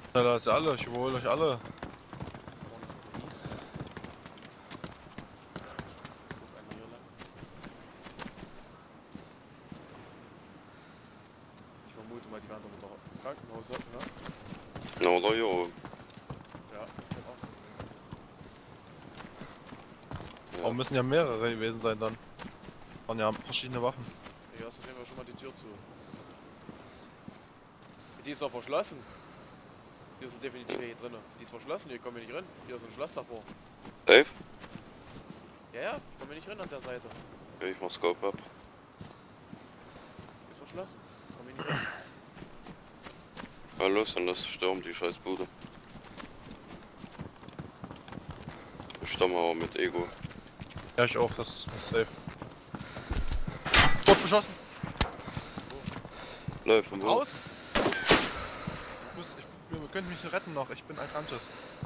Na, da ist ja alle, ich überhole euch alle. Vorne ist Police. Guck einmal hier lang. Ich vermute mal, die werden doch mit der Krankenhaus ab, ne? Na, oder hier oben. Ja, ich kann auch so. Aber Ja. müssen ja mehrere gewesen sein dann. Waren ja verschiedene Waffen. Hier hast du sehen wir schon mal die Tür zu. Die ist doch verschlossen. Hier sind definitiv welche drin. Die ist verschlossen, hier kommen wir nicht rein. Hier ist ein Schloss davor. Safe? Ja, ja, kommen wir nicht rein an der Seite. Okay, ich mach Scope ab. Ist verschlossen. Kommen wir nicht rein. Na los, dann lass stürmen, die scheiß Bude. Ich stamme aber mit Ego. Ja, ich auch, das ist safe. Wurde beschossen! Läuft von wo? Raus! Wir können mich retten noch, ich bin ein Kranches.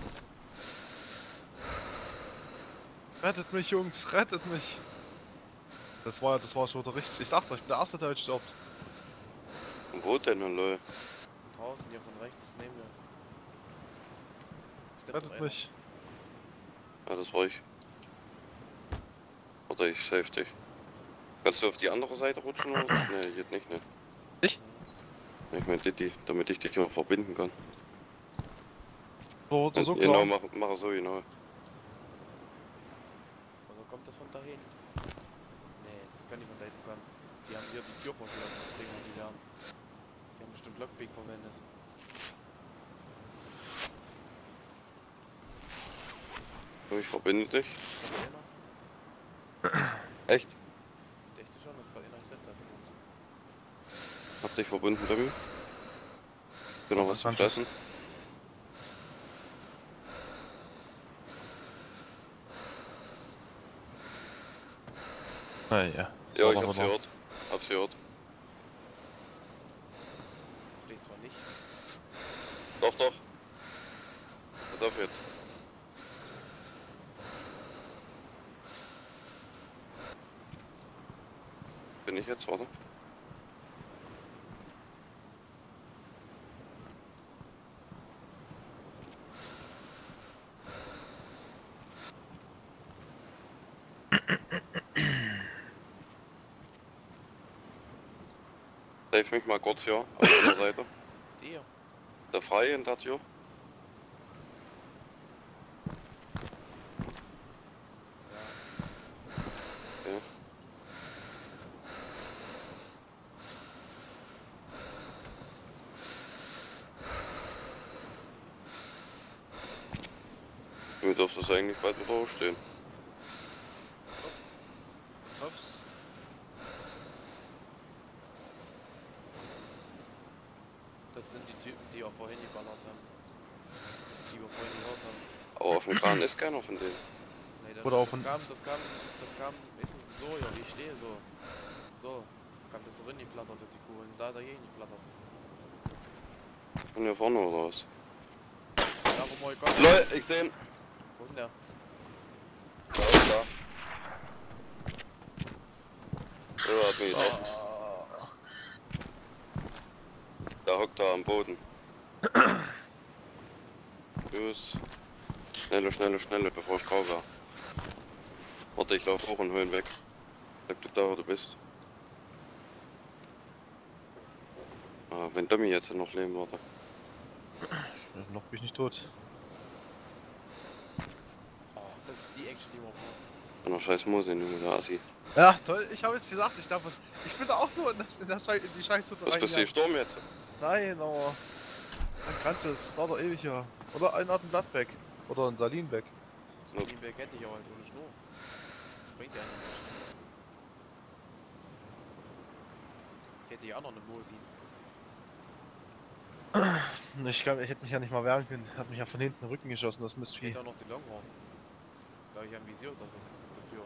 Rettet mich, Jungs, rettet mich! Das war schon der richtig. Ich sag's euch, ich bin der Erste, der heute stirbt. Von wo denn, lol? Draußen hier von rechts neben mir. Ist der Rettet mich. Ja, das war ich. Oder ich save dich. Kannst du auf die andere Seite rutschen oder? Ne, geht nicht, ne? Ich? Ich mein Didi, damit ich dich auch verbinden kann. So, so Genau, klar. mach so, genau. Oder kommt das von da hinten? Nee, das kann nicht von da hinten kommen. Die haben hier die Tür verschlossen. Die haben bestimmt Lockpick verwendet. So, ich verbinde dich. Ist da einer? Echt? Ich dachte schon, dass gerade einer gesetzt hat. Hab dich verbunden, Dummy. Bin noch was Interessant. gefressen. Naja. Ja, ich hab's gehört. Hab's gehört. Vielleicht zwar nicht. Doch, doch. Pass auf jetzt. Bin ich jetzt, warte. Save mich mal kurz hier, auf der Seite. Die hier. Der Freie in der Tür. Ja. Ja. Du dürftest es eigentlich bald wieder aufstehen. Ups. Das sind die Typen, die auch vorhin geballert haben. Die wir vorhin gehört haben. Aber auf dem Kran ist keiner von denen. Nee, Oder auch das von- kam, ist es so, ja, ich stehe so. So. Kam das so rein, die flatterte die Kuh. Und da hat er eh nicht flattert. Von hier vorne oder was? Ja, wo mal Gott. LOL, ich seh ihn. Wo ist denn der? Da ist da. Der hat mich getroffen. Der hockt da am Boden. Tschüss. Schnelle, schnelle, schnelle, bevor ich grau war. Warte, ich lauf hoch und hol ihn weg. Sag du da, wo du bist. Ah, wenn Dummy jetzt noch leben würde. Noch bin ich nicht tot. Oh, das ist die Action, die wir brauchen. An der scheiß Mose, du der Assi. Ja, toll, ich habe es gesagt, ich bin da auch nur in die Scheißhütte Was bist du reingegangen. gestorben jetzt? Nein, aber ein Kranches, dauert doch ewig hier. Oder ein Blattbeck. Oder ein Salinbeck. So ein Berg hätte ich auch halt ohne Schnur. Bringt ja nicht. Ich hätte ja auch noch eine Mosin. Ich hätte mich ja nicht mal wehren können. Hat mich ja von hinten den Rücken geschossen, das Ich Mistvieh. hätte auch noch die Longhorn. Da habe ich ein Visier oder so dafür.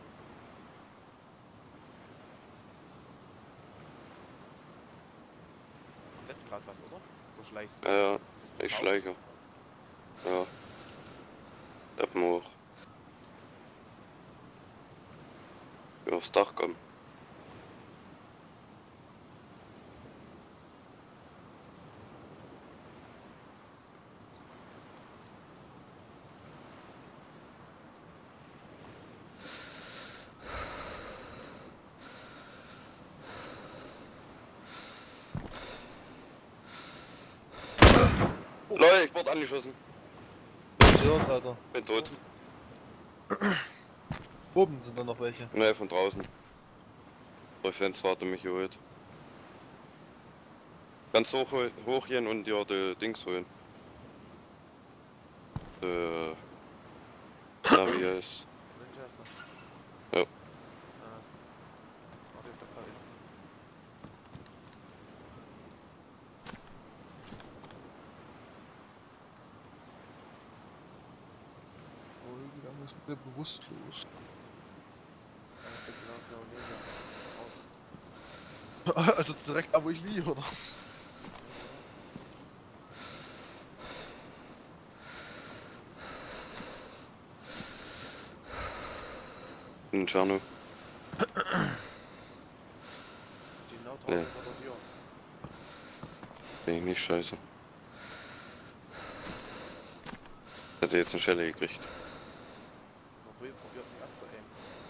Ist das gerade was, oder? Du schleichst. Ja, ich schleiche. Ja. Treppen hoch. Wir aufs Dach kommen. Leute, ich wurde angeschossen. Passiert, Alter. Bin tot. Oben sind da noch welche. Ne, von draußen. Durch Fenster hat er mich geholt. Ganz hochgehen und ja, die Dings holen. Na, wie er ist. Winchester. Ja. Warte, ist doch gerade. Oh, gegangen ist mir bewusstlos. Ja, ich denke genau neben mir. Raus. Also direkt da wo ich liege, oder? In Tscherno. Die genau Nee. draußen vor der Tür. Bin ich nicht scheiße. Hätte jetzt eine Schelle gekriegt. Probiert mich abzuaimen.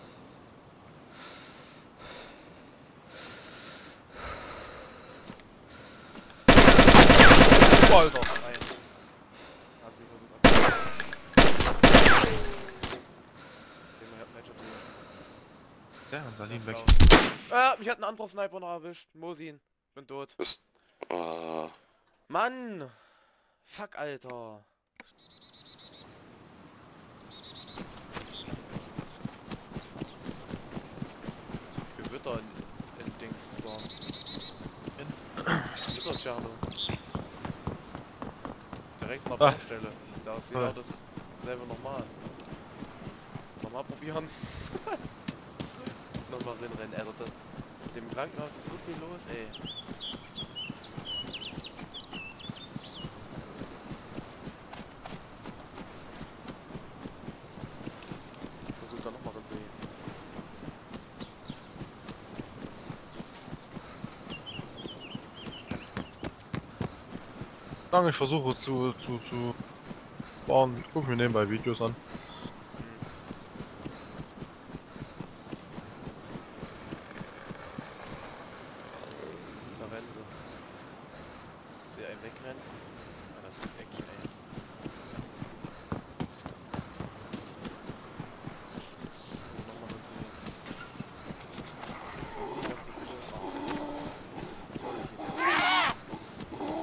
Alter! Ein. Hat mich versucht abzuaimen. Den hat Match Ja, und Salim weg. Mich hat ein anderer Sniper noch erwischt. Mosin. Bin tot. Ist... Ah... Mann! Fuck, Alter. Gewitter in Dings war. Gewittertscherno. Direkt an der Baustelle. Da ist genau dasselbe nochmal. Nochmal probieren. Nochmal rennen, Alter. Mit dem Krankenhaus ist so viel los, ey. Versuch da nochmal ranzugehen. Ich versuche zu bauen. Ich gucke mir nebenbei Videos an. Da rennen sie. Ich sehe einen wegrennen. Ja, das ist Action, ey. Nochmal ranzugehen. So, ich hab die bitte. Tolle Idee.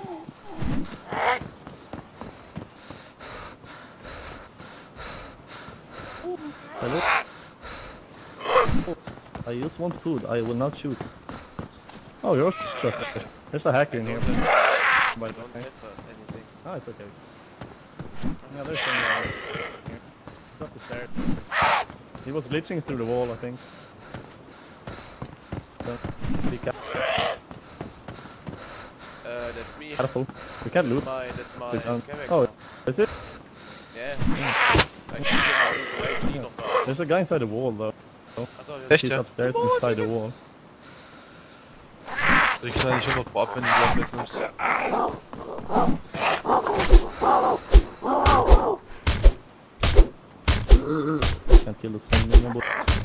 Hello? I just want food. I will not shoot. Oh, you're just... There's a hacker in here. Don't By the touch way. anything. Oh, it's okay. Yeah, there's some here. He's up the stairs. He was glitching through the wall, I think. So, be That's me. careful. We can't loot. That's my Good down. character. Oh, is it? Yes. I can get my IT noch da. There's a guy inside the wall, though. Alter, Echt, He's ja? upstairs inside the wall. Ich kann nicht 100 ab, wenn du die abwechselst. Can't kill the sun anymore.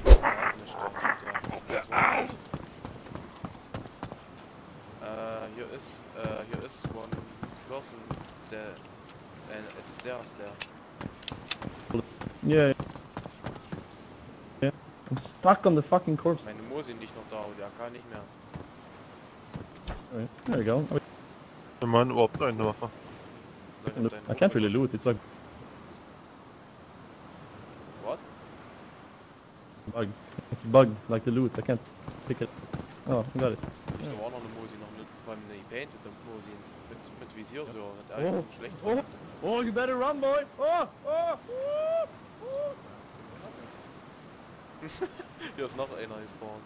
Hier ist one person, der at the stairs there. Yeah. Yeah. I'm stuck on the fucking corpse. Meine Mosin nicht noch da, aber die AK nicht mehr. Alright, there we go. Wenn man überhaupt eine Waffe. Leute, I can't really loot. It's like What? a bug. It's a bug, like the loot. I can't pick it. Oh, I got it. Da war noch eine Mosin, noch eine, vor allem eine gepaintete Mosin. Mit Visier so, hat Oh, alles schlecht oh, dran. oh, you better run, boy! Oh, oh, oh, oh. Hier ist noch einer gespawnt.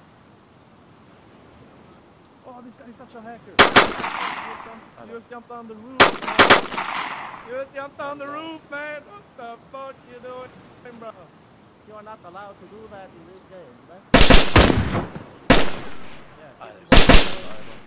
Oh, this guy is such a hacker. You just jumped on the roof, man. You just jumped on the roof, man. What the fuck you doing, bro? You are not allowed to do that in this game, right? Yeah. Alter.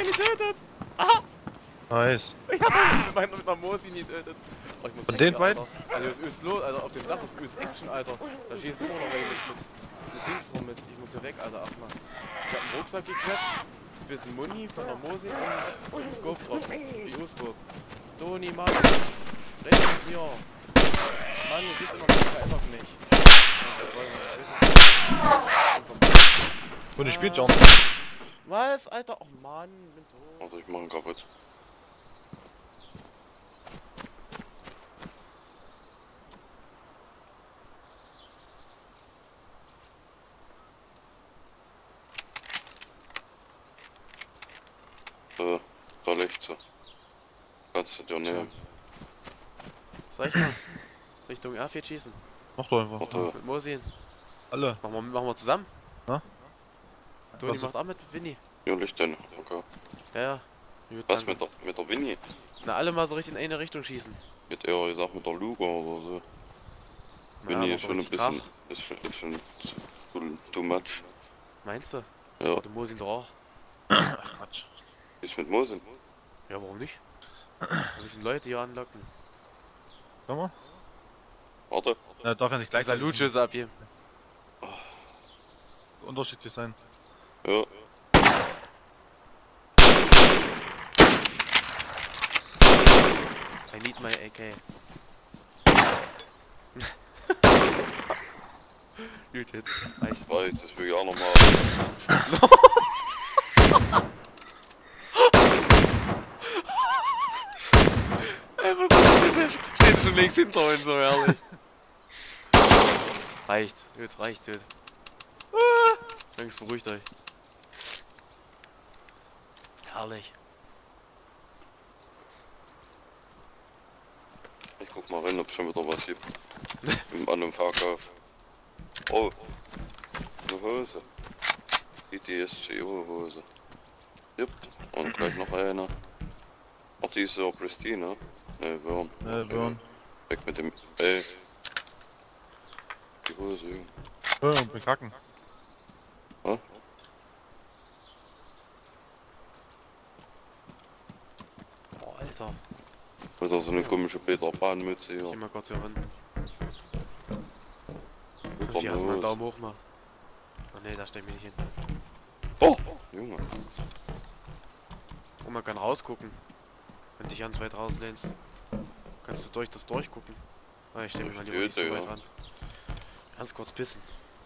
getötet! Nice. Ich hab mit einer Mosi nie getötet. Oh, ich muss Von weg, den Alter. beiden? Also das ist übelst los, Alter. Auf dem Dach ist übelst Action, Alter. Da schießt immer noch welche mit Dings rum mit. Ich muss hier weg, Alter, erstmal. Ich hab einen Rucksack geklappt, ein bisschen Muni von der Mosi und einen Scope drauf. Bio-Scope. Toni, Mann. Rechts mit mir. Mann, du siehst immer noch verändert mich. Und ich spielt ja nicht. Was, Alter? Oh Mann, bin tot. Also ich mach ihn kaputt. Da liegt sie. Kannst du dir nehmen. Soll ich mal Richtung R4 schießen? Mach doch einfach. Warte. Mit Mosin. Alle. Machen wir zusammen? Ja? Toni Was- macht auch mit Winnie. Hier liegt denn. Okay. Ja, ja. Gut, Was danke. mit der Winnie? Na, alle mal so richtig in eine Richtung schießen. Mit eher gesagt mit der Luga oder so. Winnie ist macht schon ein richtig bisschen. Krach. Ist schon too much. Meinst du? Ja. Aber du Mosin doch auch. Quatsch. Ist mit Mosin. Ja, warum nicht? Wir müssen Leute hier anlocken. Sag mal. Warte. Darf ja nicht gleich Salutschüsse abgeben. unterschiedlich sein. Ja. I need my AK. Gut jetzt. Reicht. Weil das will ich auch nochmal. Ey, was ist das? Steht schon links hinter uns, so ehrlich. Reicht, gut, reicht, gut. Jungs, beruhigt euch. Herrlich. Ich guck mal rein, ob es schon wieder was gibt. An dem Verkauf. Oh. Eine Hose. Die DSGO-Hose. Jupp. Und gleich noch eine. Ach, die ist ja Pristina. Ne, Burn. Burn. Weg mit dem. Ey. Die Hose, Junge. Ja, und bin kacken. Hä? Oh, Alter. Wieder so eine komische Peter Pan-Mütze Ich geh hier. mal kurz hier ran. Mit Hier der erstmal einen Hose. Daumen hoch macht. Oh ne, da steht mir nicht hin. Oh! Junge. Und man kann rausgucken. Wenn du dich ganz weit rauslehnst, kannst du durch das durchgucken. Ah, ich stehe mir mal lieber nicht so Ja. weit ran. Ganz kurz pissen.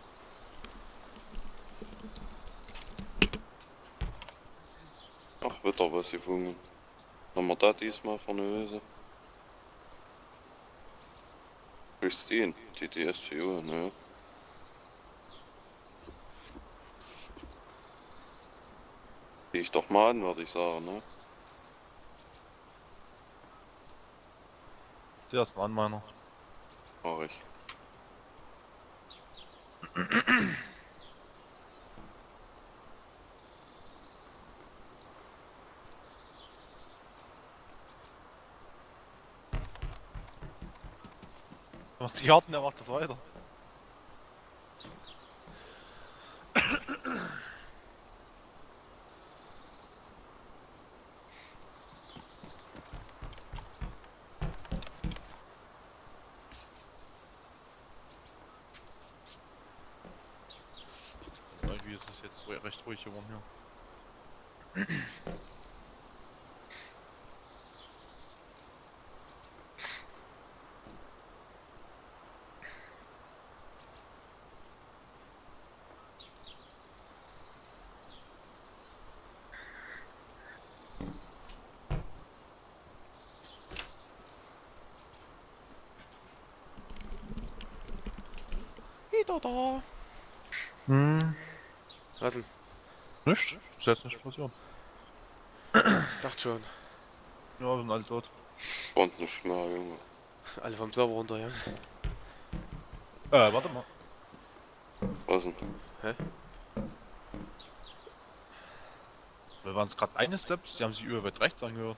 Ach, wird doch was gefunden. Haben wir da diesmal für eine Hose? Christine, die DSGO, ne? Zieh ich doch mal an, würde ich sagen, ne? Die erstmal an meiner. Mach ich. Macht die Karten, der macht das weiter. Irgendwie ist es jetzt recht ruhig geworden hier. Wieder da. Hm. Was denn? Nichts? Ist jetzt nicht passiert. Dachte schon. Ja, wir sind alle tot. Und nicht mehr, Junge. Alle vom Server runter, ja. Warte mal. Was denn? Wir waren es gerade eine Steps, die haben sich über weit rechts angehört.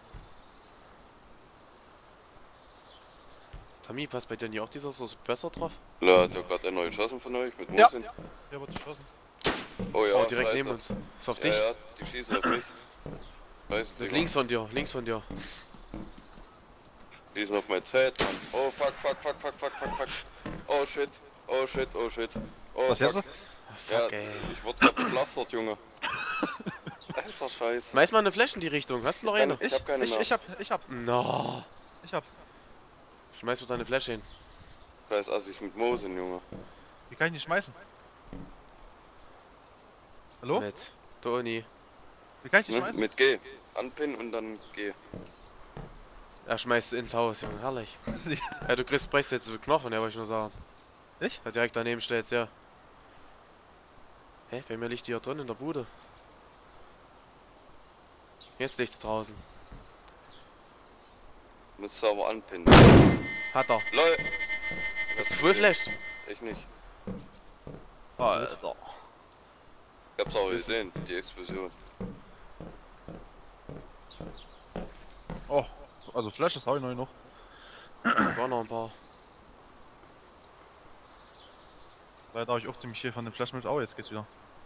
Tommy, passt bei dir nicht auch dieser so besser drauf? La, hat ja gerade einer geschossen von euch mit Ja. Mosin. Der wird geschossen. Oh ja, Oh, direkt scheiße. neben uns. Ist auf dich? Ja, ja, die schießen auf mich. Scheiße, Das ist Digga. links von dir, links von dir. Die sind auf mein Zelt. Oh fuck, fuck, fuck, fuck, fuck, fuck, fuck. Oh shit, oh shit, oh shit. Oh Was jetzt? fuck. Ah, Ja, fuck, ey. ich wurde gerade gepflastert, Junge. Alter Scheiße. Schmeiß mal eine Flasche in die Richtung. Hast du noch eine? Ich hab keine mehr. Ich hab. No. Schmeiß mal deine Flasche hin. Scheiß Assis mit Mosen, Junge. Wie kann ich nicht schmeißen? Hallo? Mit Toni. Wie kann ich nicht Ne? schmeißen? Mit G. Anpinnen und dann G. Er schmeißt ins Haus, Junge. Herrlich. Ja, du kriegst Preis jetzt Knochen, ja, wollte ich nur sagen. Ich? Ja, direkt daneben stellst, ja. Hä? Bei mir liegt die hier drin in der Bude. Jetzt liegt's draußen. Müsst aber anpinnen. Hat er. LOL! Hast du Full Flash? Ich nicht. Alter. Ich hab's auch gesehen, die Explosion. Oh, also Flashes habe ich noch. War noch ein paar. Leider habe ich auch ziemlich viel von dem Flash mit. Oh, jetzt geht's wieder.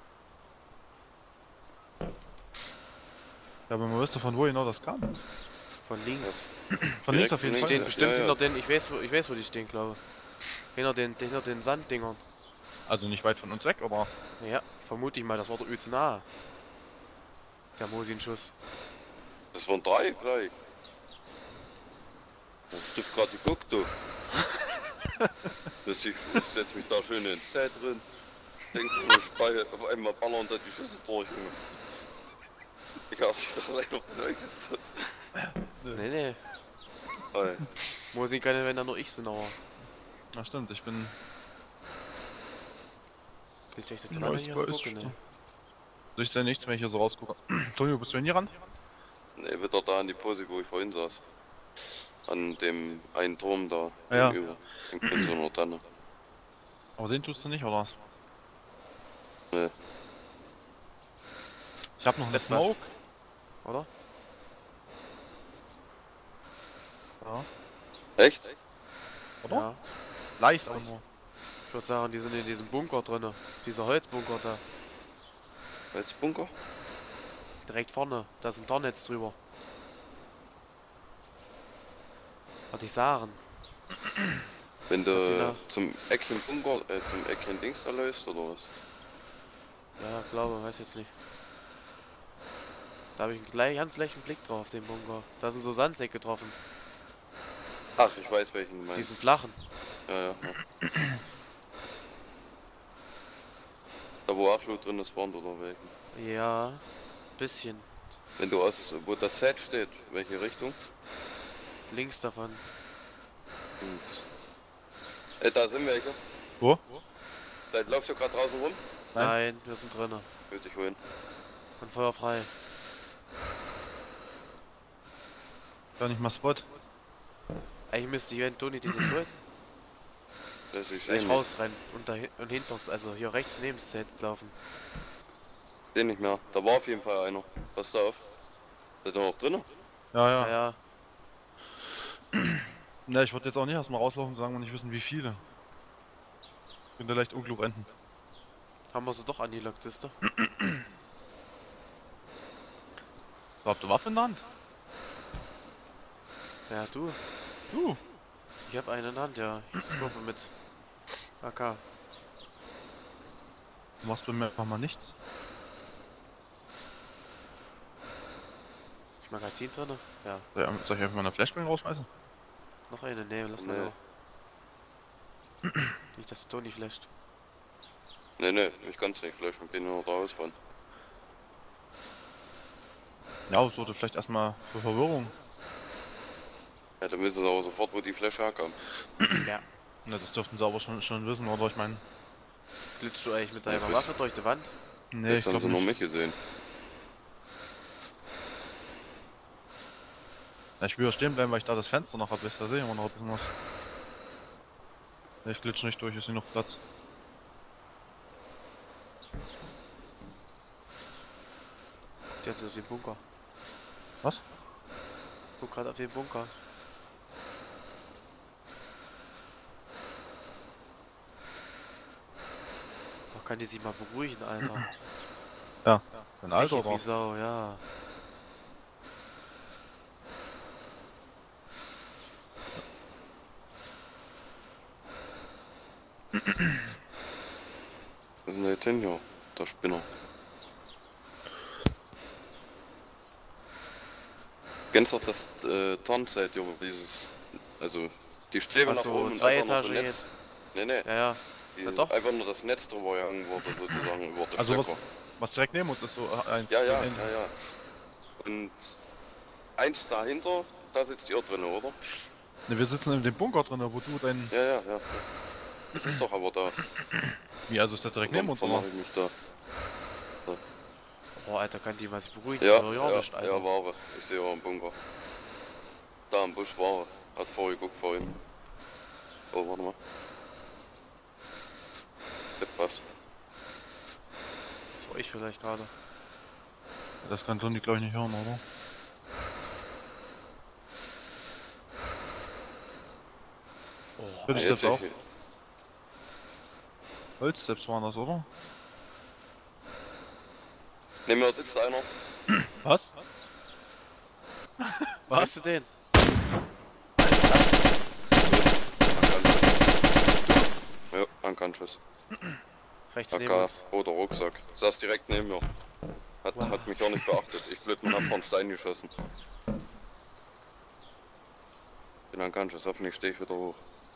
Ja, aber man wüsste von wo genau das kam. Von links. Von links auf jeden Die Direkt Fall. stehen Ja, bestimmt ja. hinter den, ich weiß wo die stehen, glaube ich. Hinter den Sanddingern. Also nicht weit von uns weg, aber Ja, vermute ich mal, das war der übelst nahe. Der Mosin-Schuss. Das waren 3 gleich. Ich Stift gerade geguckt, du. Ich setz mich da schön ins Zelt drin. Denk mir, Speicher, auf einmal ballern da die Schüsse durch. Junge. Ich hasse dich doch leider verleugnet. Nee, nee. Hey. Mosin kann ja, wenn da nur ich sind, aber. na stimmt, ich bin. Gilt echt Ja, dran, ich hier weiß so gucken, ne? Ich sehe nichts, wenn ich hier so rausgucke. Tonio, bist du denn hier ran? Ne, wieder da an die Pose, wo ich vorhin saß. An dem einen Turm da. Ja. Gegenüber. Den kennst du nur dann. Aber sehen tust du nicht, oder was? Ne. Ich hab noch eine Ist das was? Smoke. Oder? Ja. Echt? Oder? Ja. Leicht, aber nur. Ich würde sagen, die sind in diesem Bunker drinne. Dieser Holzbunker da. Als Bunker? Direkt vorne. Da ist ein Tornetz drüber. Was die sagen. Wenn Was hat sie du da? zum Eckchen Bunker, zum Eckchen Dings da läufst oder was? Ja, glaube, weiß jetzt nicht. Da habe ich einen gleich ganz leichten Blick drauf, auf den Bunker. Da sind so Sandsäcke getroffen. Ach, ich weiß welchen du meinst. Diesen flachen. Ja. Da wo Abflug drin ist, waren oder welchen? Ja, bisschen. Wenn du aus, wo das Set steht, welche Richtung? Links davon. Da sind welche. Wo? Da läufst du gerade draußen rum? Nein. Nein, wir sind drinnen. Würde ich holen. Und Feuer frei. Gar nicht mal Spot. Eigentlich müsste ich, wenn Toni den jetzt holt, Dass ich gleich sehe rausrennen und hinters, also hier rechts neben das Zelt laufen. den nicht mehr. Da war auf jeden Fall einer. Pass da auf. Seid ihr noch drinnen? Ja, Ja, ja. ja. Ne, ich wollte jetzt auch nicht erstmal rauslaufen und sagen und nicht wissen wie viele. Könnte leicht unklug enden. Haben wir sie doch angelockt, ist du? So, habt ihr Waffe in der Hand? Ja, du. Du. Ich habe eine in der Hand, ja. Ich scope mit AK. Du machst bei mir einfach mal nichts. Ich Magazin drinne? Ja. Soll ich einfach mal eine Flashbang rausschmeißen? Noch eine? Nee, lass mal Nee. noch. Nicht, dass Toni flasht. Ne, ich kann's nicht flashen. Bin nur rausfahren. Ja, es wurde vielleicht erstmal für Verwirrung. Ja, dann wissen sie aber sofort, wo die Flasche herkam. Ja. Ne, das dürften sie aber schon wissen, oder ich meine. Glitschst du eigentlich mit deiner Ja, Waffe durch die Wand? Nee, ich Jetzt haben glaube sie nur nicht. mich gesehen. Ja, ich will ja stehen bleiben, weil ich da das Fenster noch habe. Da sehe ich immer noch ein bisschen was. Nee, ich glitsch nicht durch, ist hier noch Platz. Jetzt auf den Bunker. Was? Guck gerade auf den Bunker. Doch kann die sich mal beruhigen, Alter. Ja. Ein Alter Lächelt wie oder? Sau, ja. Was ist denn da jetzt hin hier? Der Spinner. Kennst du das Turnside, jo, dieses, also die Stäbe nach Ach so, oben und zwei einfach nur so Etagen Netz. Nee, Ja, ja. die, Ja, doch. einfach nur das Netz drüber gehangen wurde sozusagen über den Also Stecker. was direkt neben uns ist so eins. Ja, ja, so ja, ähnlich. ja. Und eins dahinter, da sitzt ihr drin, oder? Ne, wir sitzen in dem Bunker drin, wo du dein... Ja, ja, ja. Das ist doch aber da. Wie, also ist der direkt neben Warum uns, oder? vermache ich mich da? Boah, Alter, kann die mal sich beruhigen? Ja, Ja, nicht, Alter. ja, Ware. Ich sehe auch im Bunker. Da im Busch Ware. Hat vorgeguckt vorhin. Oh, warte mal. Jetzt passt. Das war ich vielleicht gerade. Das kann Toni glaube ich nicht hören, oder? Oh, Würde ich Jetzt das auch? ich- Holzsteps waren das, oder? Neben mir sitzt einer. Was? weißt du den? Ja, Ankanschuss. Rechts neben AK, uns. roter Rucksack. Saß direkt neben mir. Hat mich auch nicht beachtet. Ich blöd, man hat vor einen Stein geschossen. Bin Ankanschuss, hoffentlich stehe ich wieder hoch.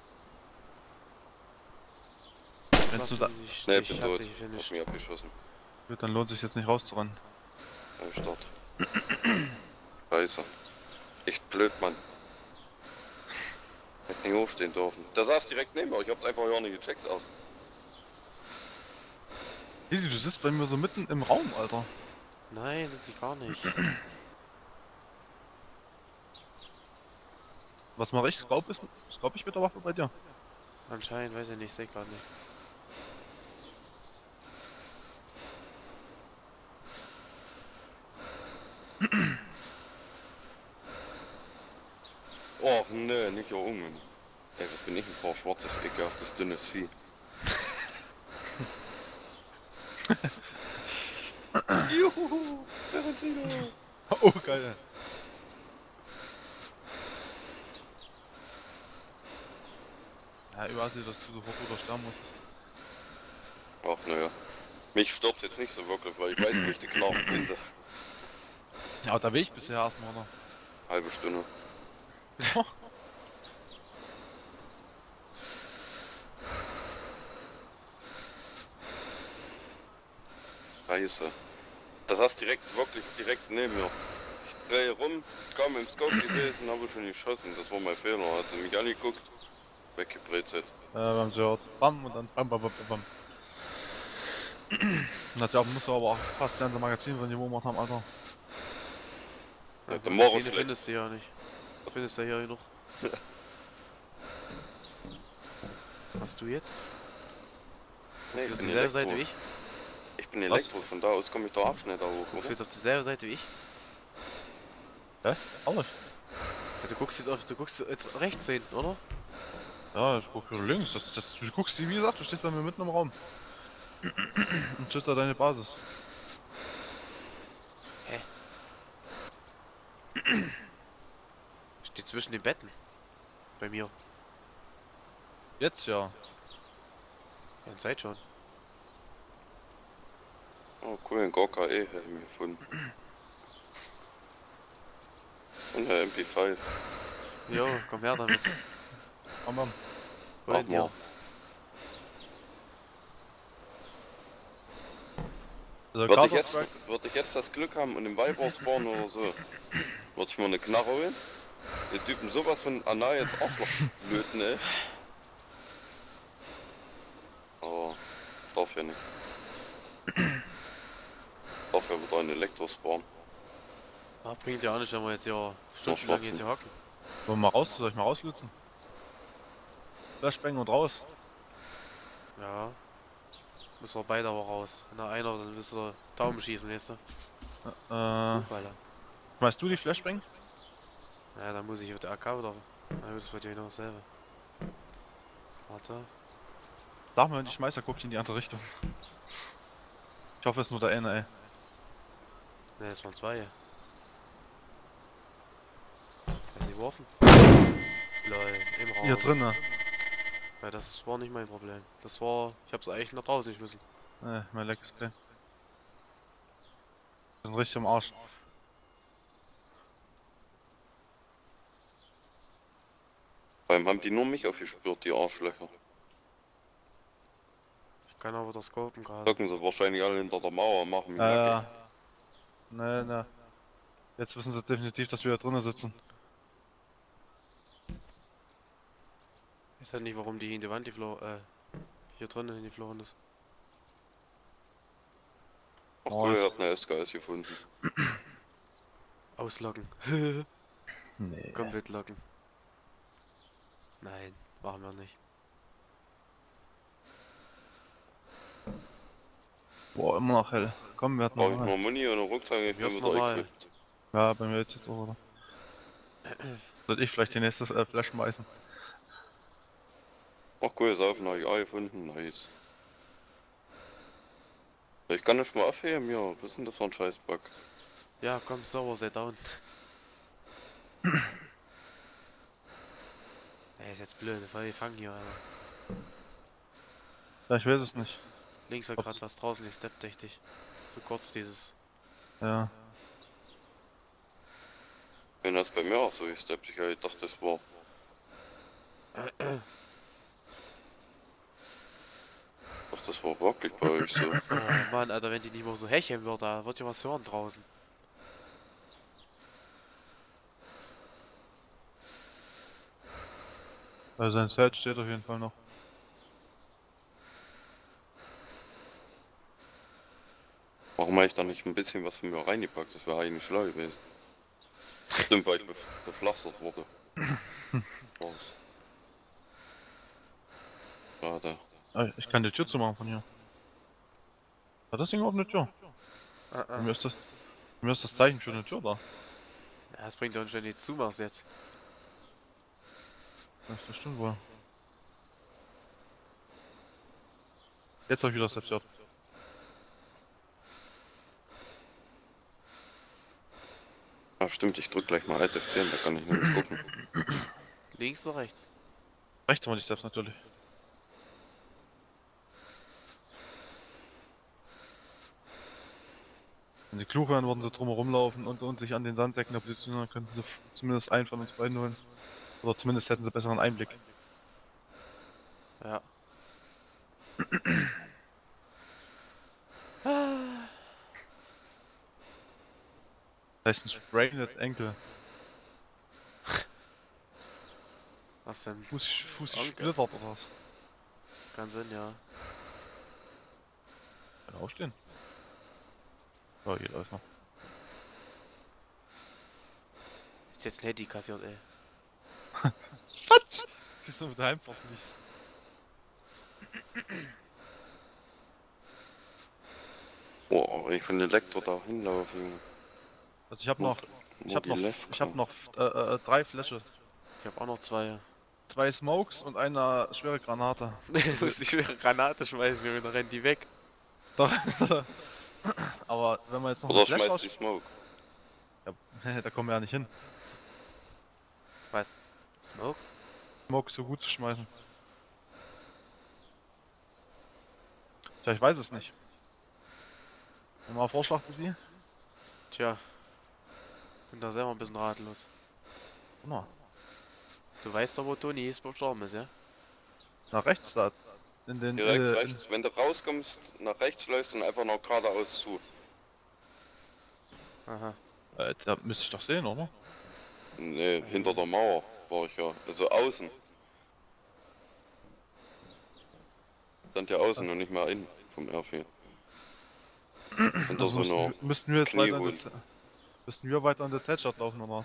Wenn du da... Ne, Ich bin hab tot. dich Auf finished. mich abgeschossen. Gut, dann lohnt es sich jetzt nicht rauszurennen. Ja, Start. Scheiße. Echt blöd, Mann. Hätte nicht hochstehen dürfen. Der saß direkt neben mir. Ich hab's einfach gar nicht gecheckt aus. Lili, du sitzt bei mir so mitten im Raum, Alter. Nein, das sieht gar nicht. Was mache ich? Scope ich mit der Waffe bei dir? Anscheinend, weiß ich nicht, seh grad nicht. Och ne, nicht hier unten. Ey, was bin ich denn vor? Schwarzes, ekelhaftes, dünnes Vieh. Juhu, Tarantino. Oh, geil. Ja, überall sehe, dass du sofort wieder sterben musst. Ach naja. Mich stört's jetzt nicht so wirklich, weil ich weiß, wo ich die Knochen finde. Ja, da will ich bisher erstmal, oder? Halbe Stunde. Scheiße. Das hast wirklich direkt neben mir. Ich drehe rum, kaum im Scope gewesen, habe schon geschossen. Das war mein Fehler. Hat sie mich angeguckt, weggebrezelt. Wir haben sie gehört. Bam und dann bam, bam, bam, bam. Und hat ja muss aber auch fast das ganze Magazin von dem gemacht haben, Alter. Ja, der Magazine Morris schlecht. findest du ja nicht. Findest du hier genug. Was du jetzt? Nee, Bist du ich auf bin dieselbe Seite wie Elektro. ich? Ich bin Elektro, von da aus komme ich doch auch schnell da hoch. Guckst du Oder? jetzt auf dieselbe Seite wie ich? Hä? Auch nicht. Ja, du guckst jetzt rechts hinten, oder? Ja, ich guck hier links. Du guckst, wie gesagt, du stehst bei mir mitten im Raum. Und schützt da deine Basis. Hä? Steht zwischen den Betten. Bei mir. Jetzt ja. Ja, Zeit schon. Oh cool, ein Gorka E hätte ich mir gefunden. Und eine MP5. Jo, komm her damit. Bam, bam. Hol ihn dir. Also Würde ich jetzt das Glück haben und im Weiber spawnen oder so, würde ich mir eine Knarre holen. Die Typen sowas von Anna jetzt Arschloch löten, ey. Aber darf ja nicht. Darf ja wieder ein Elektrospawn. Ah, bringt ja auch nicht, wenn wir jetzt hier stundenlang jetzt hier hocken. Wollen wir mal raus? Soll ich mal rauslützen? Flashbang und raus. Ja. Müssen wir beide aber raus. Wenn da einer, dann müssen wir Daumen schießen, weißt du? Äh, weißt du die Flashbang? Ja, dann muss ich auf der AK oder. Na gut, das wird ja genau dasselbe. Warte. Sag mal, wenn ich schmeiß, dann guck ich in die andere Richtung. Ich hoffe, es ist nur der eine, ey. Ne, es waren zwei. Wer sie geworfen? Lol, im Raum. Hier drinne. Bei Ja, das war nicht mein Problem. Das war... Ich hab's eigentlich nach draußen nicht müssen. Ne, mein Leck ist klein. Wir sind richtig am Arsch. Vor allem haben die nur mich aufgespürt, die Arschlöcher. Ich kann aber das scopen gerade. Hocken sie wahrscheinlich alle hinter der Mauer, machen mich Ja. nackig. Ne. Jetzt wissen sie definitiv, dass wir da drinnen sitzen. Ich weiß halt nicht, warum die in die Wand hier drinnen hingeflogen ist. Ach cool, er hat eine SKS gefunden. Ausloggen. Nee. Komplett locken. Nein, machen wir nicht. Boah, immer noch hell. Komm, wir hatten Brauche ich noch mal Muni und einen Rucksack, ich Ja, bin ist wieder normal. equipped. Ja, bei mir jetzt auch, oder? Sollte ich vielleicht die nächste Flash schmeißen? Ach cool, Saufen habe ich auch gefunden, nice. Ich kann nicht mal aufheben, ja, was ist denn das für ein Scheißbug? Ja, komm, sauer, sei down. Ey, ist jetzt blöd, weil wir fangen hier, Alter. Ja, ich weiß es nicht. Links hat gerade was draußen gesteppt, dachte ich. So kurz dieses... Ja. Wenn das bei mir auch so gesteppt, ich dachte, das war... Ach, das war wirklich bei euch so. Oh Mann, Alter, wenn die nicht mehr so hecheln würde, da wird ja was hören draußen. Also sein Set steht auf jeden Fall noch. Warum habe ich da nicht ein bisschen was von mir reingepackt? Das wäre eigentlich schlau gewesen. Stimmt, weil ich bepflastert wurde. Was? Schade. Ah, ich kann die Tür zumachen von hier. Hat das Ding auch eine Tür? Ah, Bei mir ist das Zeichen für eine Tür da. Ja, das bringt ja uns, wenn du die zumachst jetzt. Das stimmt wohl. Jetzt hab ich wieder Snapshot. Ja stimmt, ich drück gleich mal Alt F10, da kann ich nämlich gucken. Links oder rechts? Rechts mal die Steps natürlich. Wenn sie klug wären, würden sie drumherum laufen und sich an den Sandsäcken da positionieren, dann könnten sie zumindest einen von uns beiden holen. Oder zumindest hätten sie besseren Einblick. Ja. Das heißt ein Sprained Ankle. Was denn? Fuß Anke. splittert oder was? Kann Sinn, ja. Kann aufstehen. Ja, hier läuft noch. Ist jetzt ein Handy kassiert, ey. Was? Siehst du mit der einfach nicht. Boah, ich von Elektro da hinlaufen. Also ich habe noch, ich habe noch 3 Fläche. Ich hab auch noch zwei. 2 Smokes und eine schwere Granate. Du musst die schwere Granate schmeißen, Junge, dann rennt die weg. Doch. Aber wenn man jetzt noch Oder eine Flash schmeißt die Smoke. ja, da kommen wir ja nicht hin. Was? Smoke? Smoke so gut zu schmeißen. Tja, ich weiß es nicht. Mal einen Vorschlag für Sie? Tja. Bin da selber ein bisschen ratlos. Na, Du weißt doch, wo Toni ist, gestorben ist, ja? nach rechts da. In den, Direkt rechts, wenn du rauskommst, nach rechts läufst und einfach noch geradeaus zu. Aha. Da müsste ich doch sehen, oder? Nee, hinter der Mauer war ich ja. Also außen. Stand ja außen und nicht mehr innen vom R4. Hinter so einer müssten wir jetzt weiter in Knieholen. der, müssten wir weiter in der Z-Stadt laufen, oder?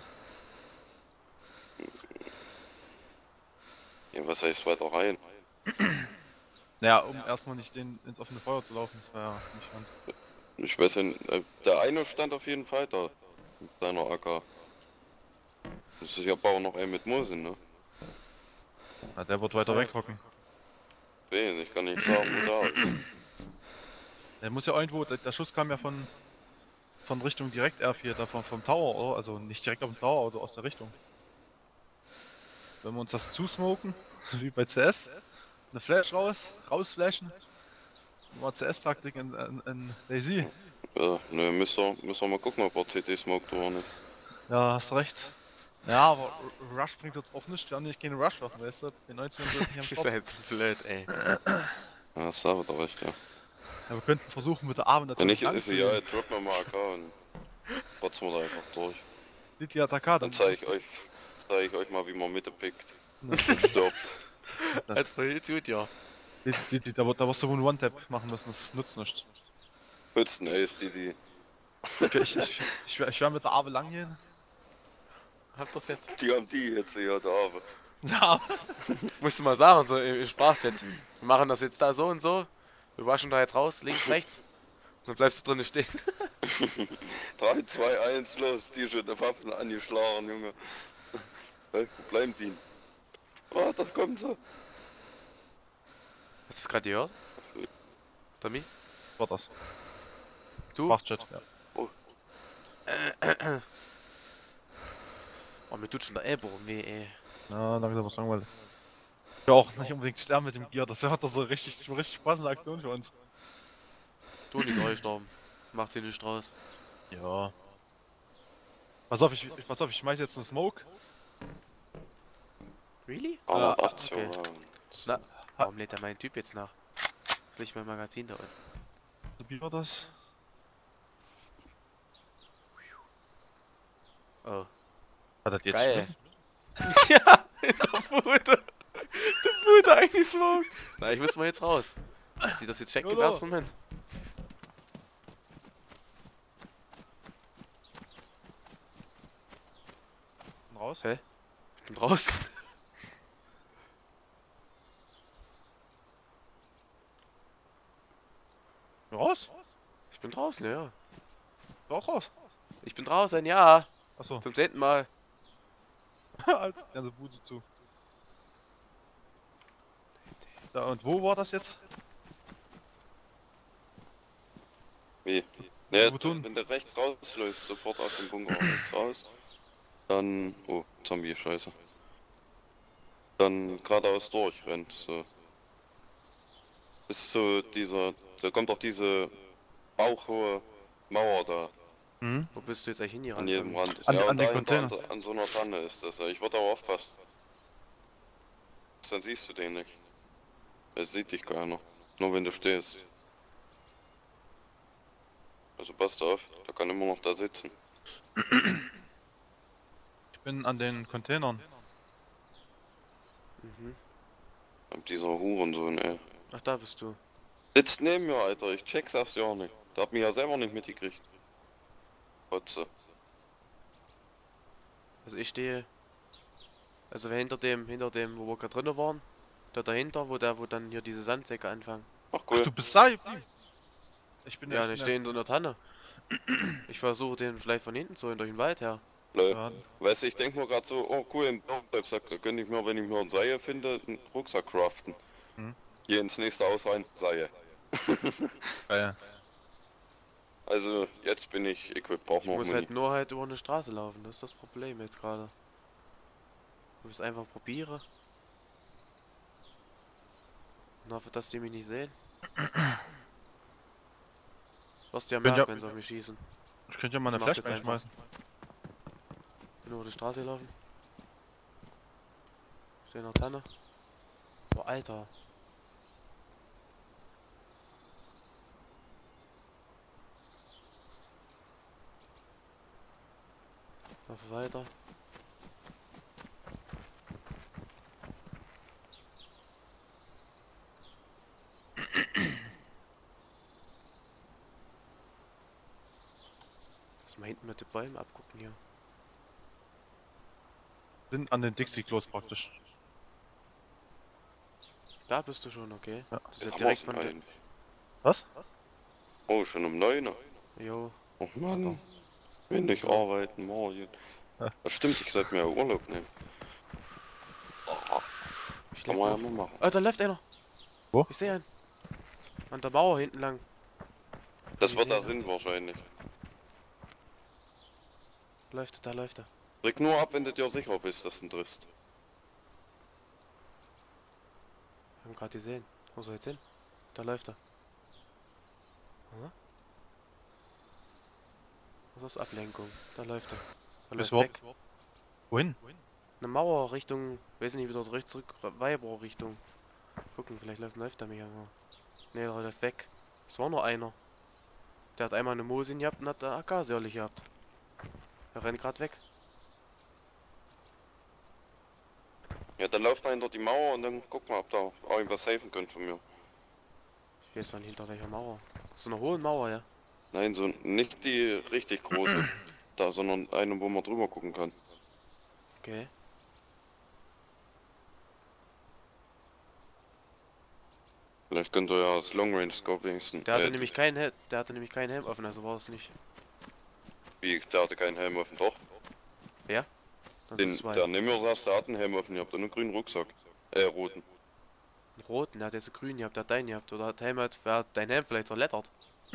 Ja, was heißt weiter rein? Naja, um erstmal nicht ins offene Feuer zu laufen, das wäre ja nicht ganz. Ich weiß nicht, der eine stand auf jeden Fall da. Mit seiner AK. Das ist ja aber auch noch ein mit Mosin, ne? Ja, der wird weiter So. weghocken. Wen, ich kann nicht sagen, wo da ist. Der muss ja irgendwo, der Schuss kam ja von Richtung direkt R4, da vom Tower, oder? Also nicht direkt auf dem Tower, also aus der Richtung. Wenn wir uns das zusmoken, wie bei CS, eine Flash rausflashen. Mal CS-Taktik in Lazy. Ja, ne, müssen wir mal gucken, ob er CT smoked oder nicht. Ja, hast recht. Ja, aber Rush bringt uns auch nichts. Wir haben nicht keine Rush-Waffen, weißt du? Die 19 sind nicht am Das ist Start. halt so blöd, ey. Ja, hast du aber recht, ja. Ja, wir könnten versuchen mit der Abend Wenn nicht, lang ist ja, drop mir mal AK und rotzen wir da einfach durch. die Attacca, Dann zeige ich euch mal, wie man Mitte pickt Ne. und stirbt. Das war jetzt gut, ja. Da wirst du wohl einen One-Tap machen müssen, das nutzt nichts. Hützen Ace, die. Ich werde mit der Arbe lang gehen. Habt ihr's jetzt? Die haben die jetzt hier da, aber. Ja, Musst du mal sagen, so im Sprachchat. Wir machen das jetzt da so und so. Wir waschen da jetzt raus, links, rechts. Und dann bleibst du drinnen stehen. 3, 2, 1, los, die schon die Waffen angeschlagen, Junge. Wo bleiben die? Oh, das kommt so. Hast du es gerade gehört? Tommy? war das. Du? Sprachchat, ja. Oh, mir tut schon der Ellbogen weh, ey. Ja, danke, was sagen wollte. Ja, auch nicht unbedingt sterben mit dem Gear, das hat doch so richtig spaßende Aktion für uns. Du nicht gestorben. Macht sie nicht draus. Ja. Pass auf, ich schmeiß jetzt einen Smoke. Really? Aber Ah, 8 okay. Na, warum lädt er meinen Typ jetzt nach? Ist nicht mein Magazin da unten. Wie war das? Oh. Hat das jetzt Geil. geschnitten? Ja, in der Bude. Der Bude eigentlich smoke. Na, ich muss mal jetzt raus. Ob die das jetzt checken im Jolo. ersten Moment? Raus? Hä? Ich bin draußen. Raus? Ich bin draußen, ja. Raus. Ich bin draußen, ja. Achso. Zum 10. Mal. Alter, ganze Bude zu. Da, und wo war das jetzt? Wie? Ne, Wo tun? wenn du rechts rausläufst, sofort aus dem Bunker rechts raus. Dann. Oh, Zombie, scheiße. Dann geradeaus durch rennt so. Bis zu dieser. Da kommt doch diese bauchhohe Mauer da Mhm. Wo bist du jetzt eigentlich an hingerannt? jedem Rand. An ja, den und dahinter Container. an so einer Tanne ist das. Ich würde aber aufpassen. Dann siehst du den nicht. Es sieht dich keiner. Nur wenn du stehst. Also passt auf, der kann immer noch da sitzen. Ich bin an den Containern. Mhm. Und dieser Hurensohn, ey. Ach, da bist du. Sitzt neben mir, Alter. Ich check's erst ja nicht. Der hat mich ja selber nicht mitgekriegt. Kotze. Also ich stehe. Also hinter dem, wo wir gerade drinnen waren. Da dahinter, wo dann hier diese Sandsäcke anfangen. Ach Ach, cool. du bist da geblieben? Ich bin Ja, der steht in so einer Tanne. Ich versuche den vielleicht von hinten so durch den Wald her. Blöd. Ja, Weißt du, ich denk mir gerade so, oh cool, im Baumwebsack, da könnte ich mir, wenn ich mir ein Seil finde, einen Rucksack craften. Hm. Hier ins nächste Haus rein, Seil. geil. Also jetzt bin ich equipped, brauch Ich noch muss Muni. halt nur über eine Straße laufen, das ist das Problem jetzt gerade. Ich muss einfach probieren. Und hoffe, dass die mich nicht sehen. Was die ja Bin ja- merken, wenn sie auf mich schießen. Ich könnte ja mal eine Mach's Flash jetzt einfach. reinschmeißen. Bin über die Straße gelaufen. Steh in der Tanne. Boah, Alter. Lauf weiter. Lass mal hinten mit den Bäumen abgucken hier. Bin an den Dixie-Klos praktisch. Da bist du schon, okay. Ja. Das ist ja Jetzt direkt haben von wir's der... eigentlich. Was? Oh, schon um 9 Uhr. Jo. Oh Mann. Wenn ich arbeiten, morgen. Ja. Das stimmt, ich sollte mir ja Urlaub nehmen. Ich Kann leg man ja noch. mal machen. Da läuft einer. Wo? Ich sehe einen. An der Mauer hinten lang. Das Ich wird seh da ihn. Sinn wahrscheinlich. Da läuft er. Drück nur ab, wenn du dir sicher bist, dass du ihn triffst. Wir haben gerade gesehen. Wo soll er jetzt hin? Da läuft er. Hm? Was ist Ablenkung? Da läuft er. Er läuft weg. Wohin? Eine Mauer Richtung, weiß nicht, wieder zurück, Weibrohr Richtung. Gucken, vielleicht läuft er mir ja nur. Ne, der läuft weg. Es war nur einer. Der hat einmal eine Mosin gehabt und hat der AK sicherlich gehabt. Er rennt gerade weg. Ja, dann laufen wir hinter die Mauer und dann gucken wir, ob da irgendwas safen könnt von mir. Ich weiß noch nicht, hinter welcher Mauer. So eine hohe Mauer, ja. Nein, so nicht die richtig große, da, sondern eine, wo man drüber gucken kann. Okay. Vielleicht könnt ihr ja das Long Range Scope wenigstens. Der hatte nämlich keinen Helm, Helm offen, also war es nicht. Wie, der hatte keinen Helm offen, doch. Dann Den, sind es zwei. der neben mir saß, der hat einen Helm offen, ihr habt einen grünen Rucksack. Roten. Einen roten, der hat jetzt einen grünen gehabt, der hat deinen gehabt. Oder hat Helm hat, wer hat dein Helm vielleicht zerlettert?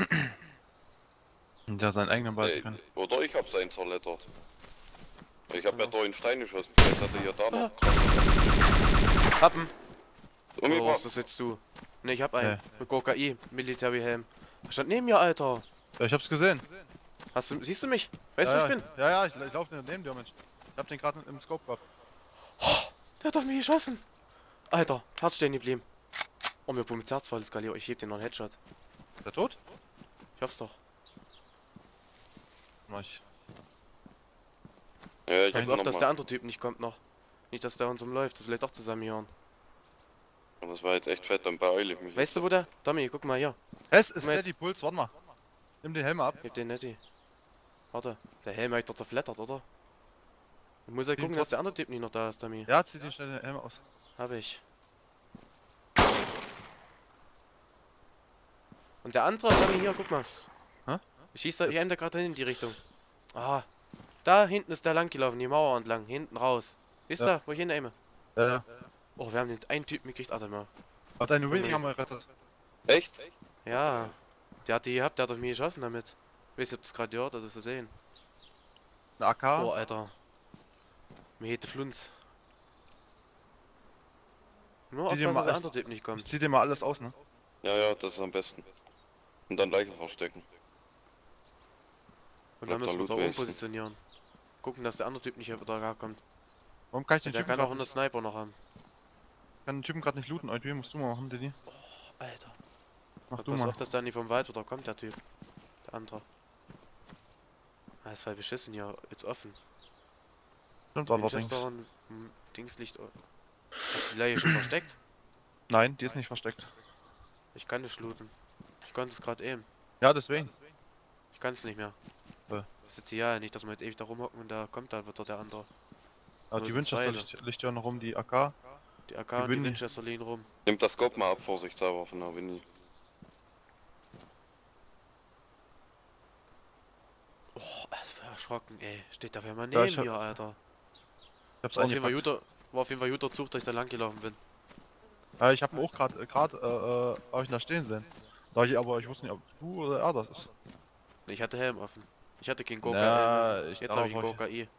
Und der seinen eigenen behalten kann. Oder ich hab seinen zerlettert. Ich hab ja da einen Stein geschossen, vielleicht hat er hier da noch. Happen! Und Oder wir was ist das jetzt du? Ne, ich hab einen. Nee. Mit GoKI, Military Helm. Er stand neben mir, Alter. Ja, ich hab's gesehen. Siehst du mich? Weißt du, Ja, wo ich bin? Ja, ich laufe neben dir, Mensch. Ich hab den gerade im Scope gehabt. Der hat auf mich geschossen. Alter, Herz stehen geblieben. Oh, mir pumpt das Herz voll, Skalio. Ich heb den noch einen Headshot. Ist der tot? Ich hoff's doch. Mach ich. Ja, ich Pass hab auf, dass noch der mal. andere Typ nicht kommt noch. Nicht, dass der uns umläuft, dass wir vielleicht doch zusammen hören. Das war jetzt echt fett, dann beeile ich mich. Weißt du, wo der? Tommy, guck mal hier. Es ist Moment. Steady Puls, warte mal. Nimm den Helm ab. Heb den netti. Warte, der Helm hat doch zerflettert, oder? Ich muss ja Den gucken, dass der andere Typ nicht noch da ist, Tommy. Ja, zieh den schnell den Helm aus. Hab ich. Und der andere, Tommy, hier, guck mal. Hä? Ich schieß da, ich da gerade in die Richtung. Ah, da hinten ist der lang gelaufen, die Mauer entlang, hinten raus. Siehst du, Ja. da, wo ich hinaime? Ja. Oh, wir haben den einen Typen gekriegt, Alter, mal. Hat deine Winnie haben wir gerettet. Echt? Ja, der hat die gehabt, der hat auf mich geschossen damit. Ich weiß nicht, ob das gerade gehört hat, das zu sehen. Eine AK. Oh, Alter. Mir hätte Flunz. Nur Die dir aufpassen, mal dass der echt- andere Typ nicht kommt. Zieh dir mal alles aus, ne? Ja, das ist am besten. Und dann Leichen verstecken. Und dann Bleibt müssen wir uns der auch Loot umpositionieren. Gucken, dass der andere Typ nicht da kommt. Warum kann ich den Der Typen kann auch grad einen nicht, Sniper noch haben. kann den Typen gerade nicht looten? Irgendwie musst du mal machen, Diddy. Alter. Mach du Pass mal. auf, dass der nicht vom Wald wieder kommt, der Typ. Der andere. Ah, ist voll beschissen hier, jetzt offen. Stimmt allerdings. Winchester und Dingslicht. Hast du die Leiche schon versteckt? Nein, die ist nicht versteckt. Ich kann nicht looten. Ich konnte es gerade eben. Ja, deswegen. Ich kann es nicht mehr. Ja. Das ist jetzt hier nicht, dass wir jetzt ewig da rumhocken und da kommt dann wieder der andere. Aber Nur die die Winchester zweite. liegt ja noch rum, die AK. Die AK Die und die Winnie. Winchester liegen rum. Nimmt das Scope mal ab, vorsichtshalber von der Winnie. Oh, Alter, erschrocken, ey. Steht da wer mal Ja, neben ich hab- mir, Alter. Ich hab's War auf jeden Fall eingepackt. war auf jeden Fall guter Zug, dass ich da lang gelaufen bin. Ja, ich hab ihn auch hab ich ihn da stehen sehen. Aber ich wusste nicht, ob du oder er das ist. Ich hatte Helm offen. Ich hatte keinen Goka. Ja, Jetzt habe ich einen Goka I.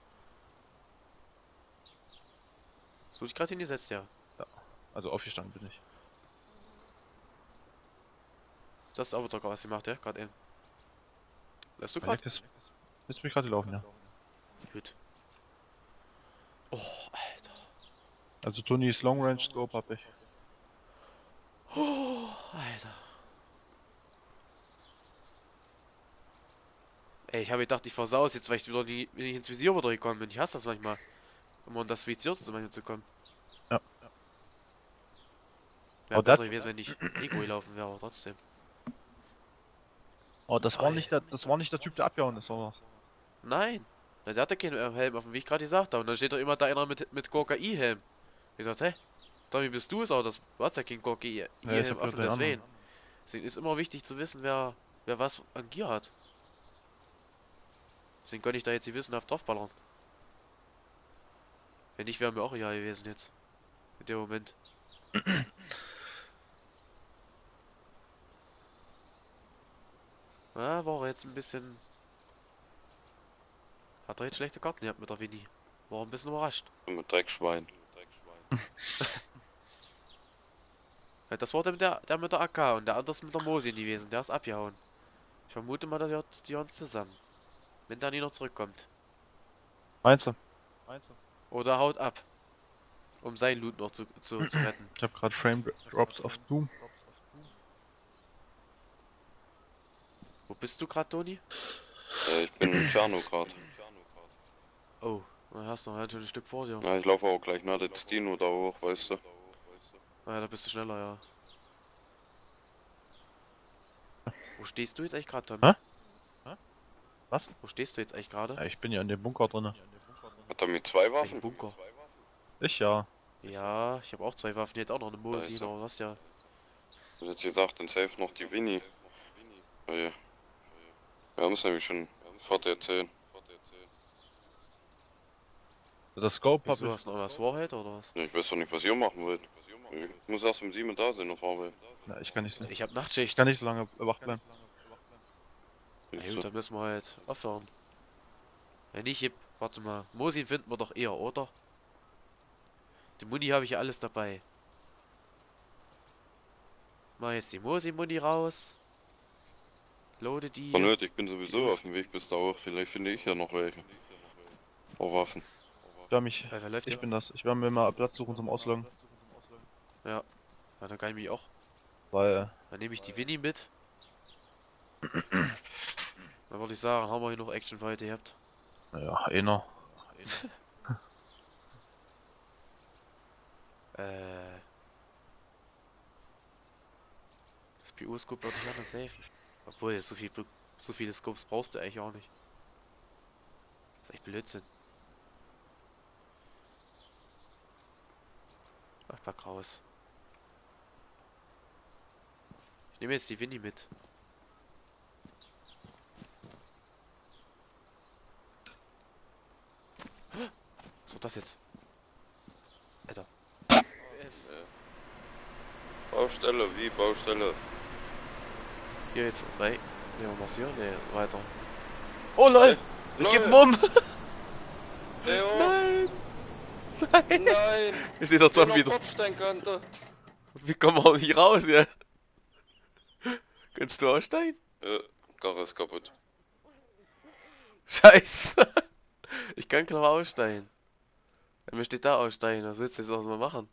So ich gerade hingesetzt, ja. Also aufgestanden bin ich. Das ist aber doch was gemacht, ja? Gerade in. Läufst du Ja, gerade? jetzt bin ich gerade laufen, ja. Gut. Oh, Alter. Also Tonys Long Range Scope hab ich. Oh, Alter. Ey, ich habe gedacht, ich versaus jetzt, weil ich wieder wenn ich ins Visier wieder gekommen bin. Ich hasse das manchmal. Immer in das Visier zu kommen. Ja. Wäre Aber das- besser gewesen, wenn ich Ego gelaufen wäre, aber trotzdem. Oh, das war nicht der Typ, der abgehauen ist, oder was? Nein. Na, der hatte keinen Helm offen, wie ich gerade gesagt habe. Und dann steht doch immer da einer mit Gorka I-Helm. Ich dachte, hä? Tommy, bist du es? Aber du hast ja keinen Gorka ich I-Helm hab offen, den deswegen. anderen. Deswegen ist immer wichtig zu wissen, wer was an Gear hat. Deswegen könnte ich da jetzt gewissenhaft draufballern. Wenn nicht, wären wir auch ja gewesen jetzt. In dem Moment. Ja, war er jetzt ein bisschen... Hat er jetzt schlechte Karten gehabt mit der Winnie. War ein bisschen überrascht. Mit Dreckschwein. Ja, das war der mit der AK und der andere ist mit der Mosin gewesen. Der ist abgehauen. Ich vermute mal, die hören zusammen. Wenn der nie noch zurückkommt. Meinst du? Oder haut ab. Um sein Loot noch zu retten. Ich habe gerade Frame Drops auf Doom. Wo bist du gerade, Toni? Ich bin in Tscherno gerade. Oh, dann hast du noch ein Stück vor dir. Ja, ich laufe auch gleich nach der Dino da hoch, weißt du. Ah, ja, da bist du schneller, ja. Wo stehst du jetzt eigentlich gerade, Tom? Hä? Was? Wo stehst du jetzt eigentlich gerade? Ja, ich bin ja in dem Bunker drinne. Hat er mit 2 Welchen Waffen? Bunker? Ich ja. Ja, ich habe auch 2 Waffen. Jetzt auch noch eine Mosin, Scheiße. aber was ja. Ich hätte gesagt, dann safe noch die Winnie. Oh ja. Wir haben es nämlich schon fort erzählen. Das Scope hab Wieso, ich. hast du noch was Warhead oder was? Ja, ich weiß doch nicht, was ihr machen wollt. Ich muss erst um 7 da sein auf Arbeit. Na, ich kann nicht so. Ich habe Nachtschicht. Kann nicht so lange wach bleiben. Na gut, dann müssen wir halt aufhören. Wenn nicht, warte mal. Mosin finden wir doch eher, oder? Die Muni habe ich ja alles dabei. Mach jetzt die Mosin-Muni raus. Loade die. Vernötig, ich bin sowieso auf dem Weg bis da hoch. Vielleicht finde ich ja noch welche. Oh, Waffen. Ich werde mich. Wer läuft Ich hier? bin das. Ich werde mir mal Platz suchen zum Ausloggen. Ja, dann kann ich mich auch. Weil. Dann nehme ich die Winnie mit. Dann würde ich sagen, haben wir hier noch Action für heute gehabt. Naja, einer. Das BU-Scope würde ich gerne safen. Obwohl, so viele Scopes brauchst du eigentlich auch nicht. Das ist echt Blödsinn. Ach, pack raus. Ich nehme jetzt die Winnie mit. Was war das jetzt? Alter. Baustelle, wie Baustelle? Hier jetzt. Nein. Ne, was hier? Ne, weiter. Oh lol! Wir Lol. kippen um! Leo! Nein! Nein! Nein! Hier steht der Zombie drin. Bordsteinkante! Wie kommen wir hier raus, ja? Kannst du aussteigen? Karre ist kaputt. Scheiße! Ich kann klar aussteigen. Ja, mir steht da aussteigen, was willst du jetzt auch mal machen?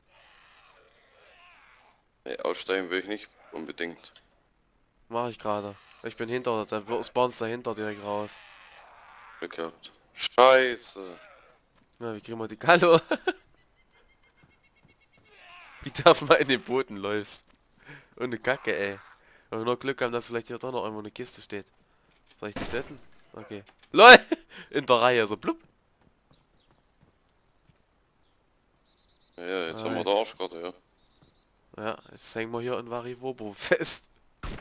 Nee, aussteigen will ich nicht unbedingt. Mach ich gerade. Ich bin hinter, der spawns dahinter direkt raus. Glück gehabt. Scheiße! Na, wie kriegen wir die Gallo? Wie du erstmal in den Boden läufst. Und eine Kacke, ey. Und nur Glück haben, dass vielleicht hier doch noch irgendwo eine Kiste steht. Soll ich die töten? Okay. LOL! In der Reihe, so blub. Ja, jetzt Ah, haben wir jetzt. der Arschkarte, ja. Ja, jetzt hängen wir hier in Varivobo fest.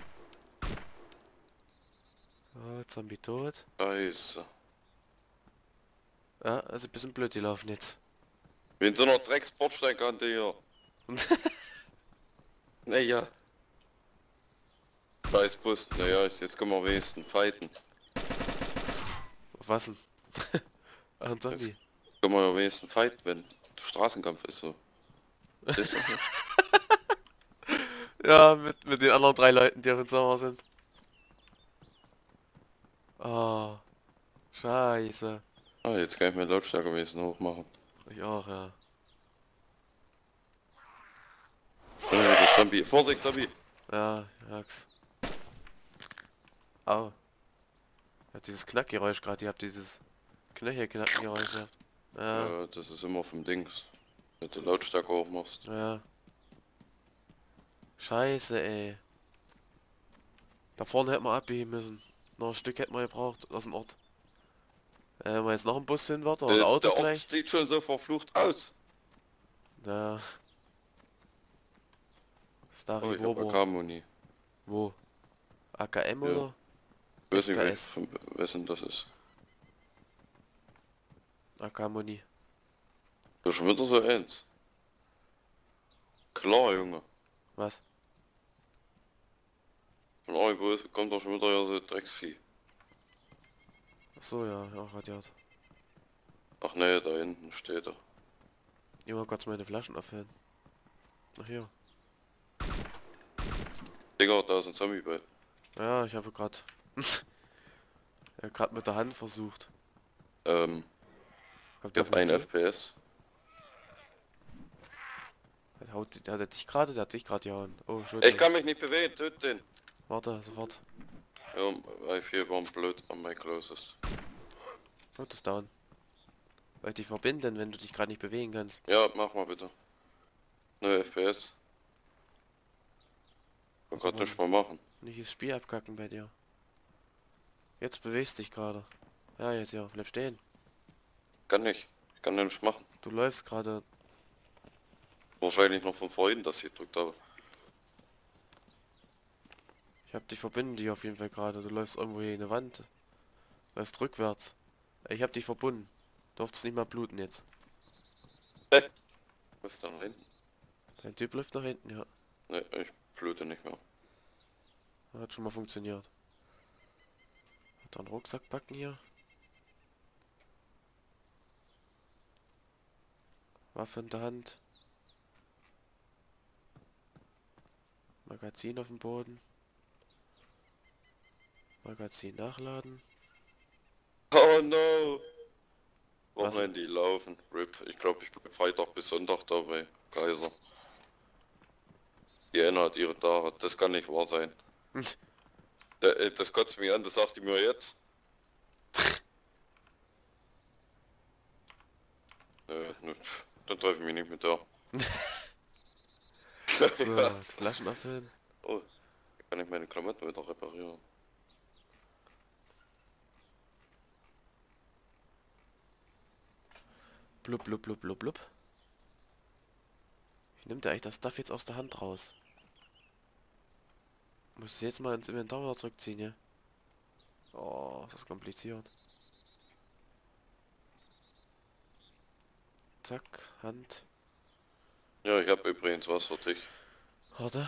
Oh, Zombie tot. Scheiße. Ja, also ein bisschen blöd, die laufen jetzt. Wie in so einer Drecks-Bordsteinkante hier. Naja. Scheißbus, naja, jetzt können wir wenigstens fighten. Auf was denn? Ach, ein Zombie. Können wir ja wenigstens fighten, wenn der Straßenkampf ist so. Ist so. Ja, mit den anderen 3 Leuten, die auf dem Sommer sind. Oh. Scheiße. Ah, jetzt kann ich mir Lautstärke wenigstens hochmachen. Ich auch, ja. Der Zombie. Vorsicht, Zombie! Ja, Jax. Au. Ich hab dieses Knackgeräusch gerade, ihr habt dieses Knöchelknackengeräusch gehabt. Ja, Ja, das ist immer vom Dings. Wenn du Lautstärke hochmachst. ja. Scheiße, ey. Da vorne hätten wir abbiegen müssen. Noch ein Stück hätten wir gebraucht aus dem Ort. Wenn wir jetzt noch einen Bus finden wird oder ein Auto der Ort gleich. sieht schon so verflucht aus. Da. Stari Oh, ich hab Wobo. AK-Muni. Wo? AKM Ja. oder? Ich weiß nicht, SKS. von wessen das ist. AK-Muni. Das ist schon wieder so eins. Klar, Junge. Was? Von irgendwo kommt doch schon wieder ja so Drecksvieh. Achso, ja, ja, Radiat. Ach nee, da hinten steht er. Ich will kurz meine Flaschen auffüllen. Ach hier. Digga, da ist ein Zombie bei. Ja, ich habe gerade gerade mit der Hand versucht. Kommt Ich der auf hab mich ein zu? FPS. Der hat dich gerade gehauen. Oh, schon. Ich kann mich nicht bewegen, töt den. Warte, sofort. Ja, weil viel waren blöd an my closest. Oh, das ist down. Weil dich verbinden, wenn du dich gerade nicht bewegen kannst. Ja, mach mal bitte. Ne, FPS. Ich kann Warte grad nicht mal machen. Nicht das Spiel abkacken bei dir. Jetzt bewegst dich gerade. Ja, jetzt ja, bleib stehen. Kann nicht. Ich kann nicht machen. Du läufst gerade. Wahrscheinlich noch von vorhin, dass ich gedrückt habe. Ich hab dich verbunden, dich auf jeden Fall gerade. Du läufst irgendwo hier in eine Wand. Läufst rückwärts. Ich hab dich verbunden. Durftest nicht mal bluten jetzt. Läuft da nach hinten? Dein Typ läuft nach hinten, ja. Ne, ich blute nicht mehr. Hat schon mal funktioniert. Hat er einen Rucksack packen hier? Waffe in der Hand. Magazin auf dem Boden. Magazin nachladen. Oh no! Was? Wochenende laufen. RIP. Ich glaube, ich bleib Freitag bis Sonntag da bei Kaiser. Die Anna hat ihre Tage. Das kann nicht wahr sein. Das kotzt mich an, das sagt die mir jetzt. Nö, dann treffe ich mich nicht mit der. So, Ja. das Flaschen auffüllen. Oh, kann ich meine Klamotten wieder reparieren. Blub, blub, blub, blub, blub. Wie nimmt er eigentlich das Stuff jetzt aus der Hand raus? Muss ich jetzt mal ins Inventar wieder zurückziehen, ja? Oh, ist das kompliziert. Zack, Hand. Ja, ich habe übrigens was für dich. Warte.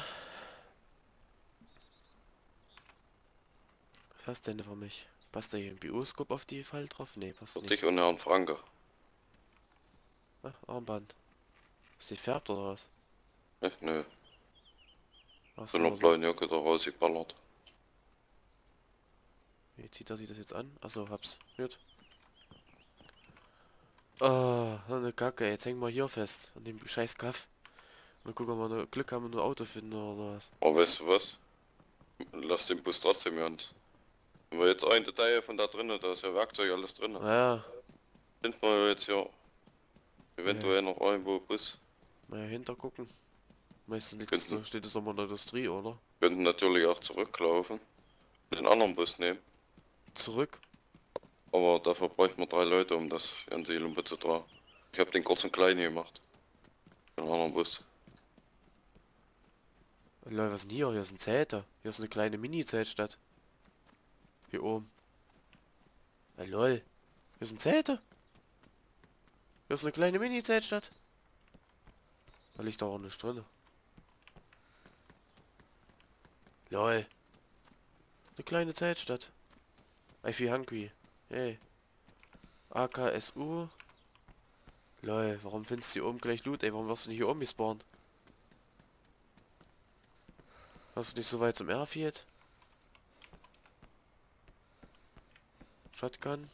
Was hast du denn für mich? Passt da hier ein Bioskop auf die Fall drauf? Nee, passt Für nicht. dich und Herrn Franke. Ah, Armband. Ist die färbt oder was? Nö, Ach so so, eine blaue Jacke da rausgeballert. Wie zieht er sich das jetzt an? Achso, hab's. Gut. Oh, so eine Kacke. Jetzt hängen wir hier fest. An dem scheiß Kaff. Und gucken, ob wir noch Glück haben und ein Auto finden oder was. Aber weißt du was? Lass den Bus trotzdem in Hand. Wenn wir jetzt ein Detail von da drinnen, da ist ja Werkzeug alles drin. Naja, Sind wir jetzt hier eventuell noch irgendwo Bus. mal hinter gucken. Meistens Könnten- steht es aber in der Industrie, oder? Könnten natürlich auch zurücklaufen. Den anderen Bus nehmen. Zurück. Aber dafür bräuchten wir 3 Leute, um das ganze Lumpe zu tragen. Ich habe den kurz und klein gemacht. Den anderen Bus. Leute, was ist denn hier? Hier sind Zelte. Hier ist eine kleine Mini-Zeltstadt. Hier oben. Lol. Hier sind Zelte. Hier ist eine kleine Mini-Zeltstadt. Da liegt auch nicht drin. Lol. Eine kleine Zeltstadt. I feel hungry. Hey. AKSU. Lol, warum findest du hier oben gleich Loot, ey? Warum wirst du nicht hier oben gespawnt? Hast du nicht so weit zum Airfield? Shotgun.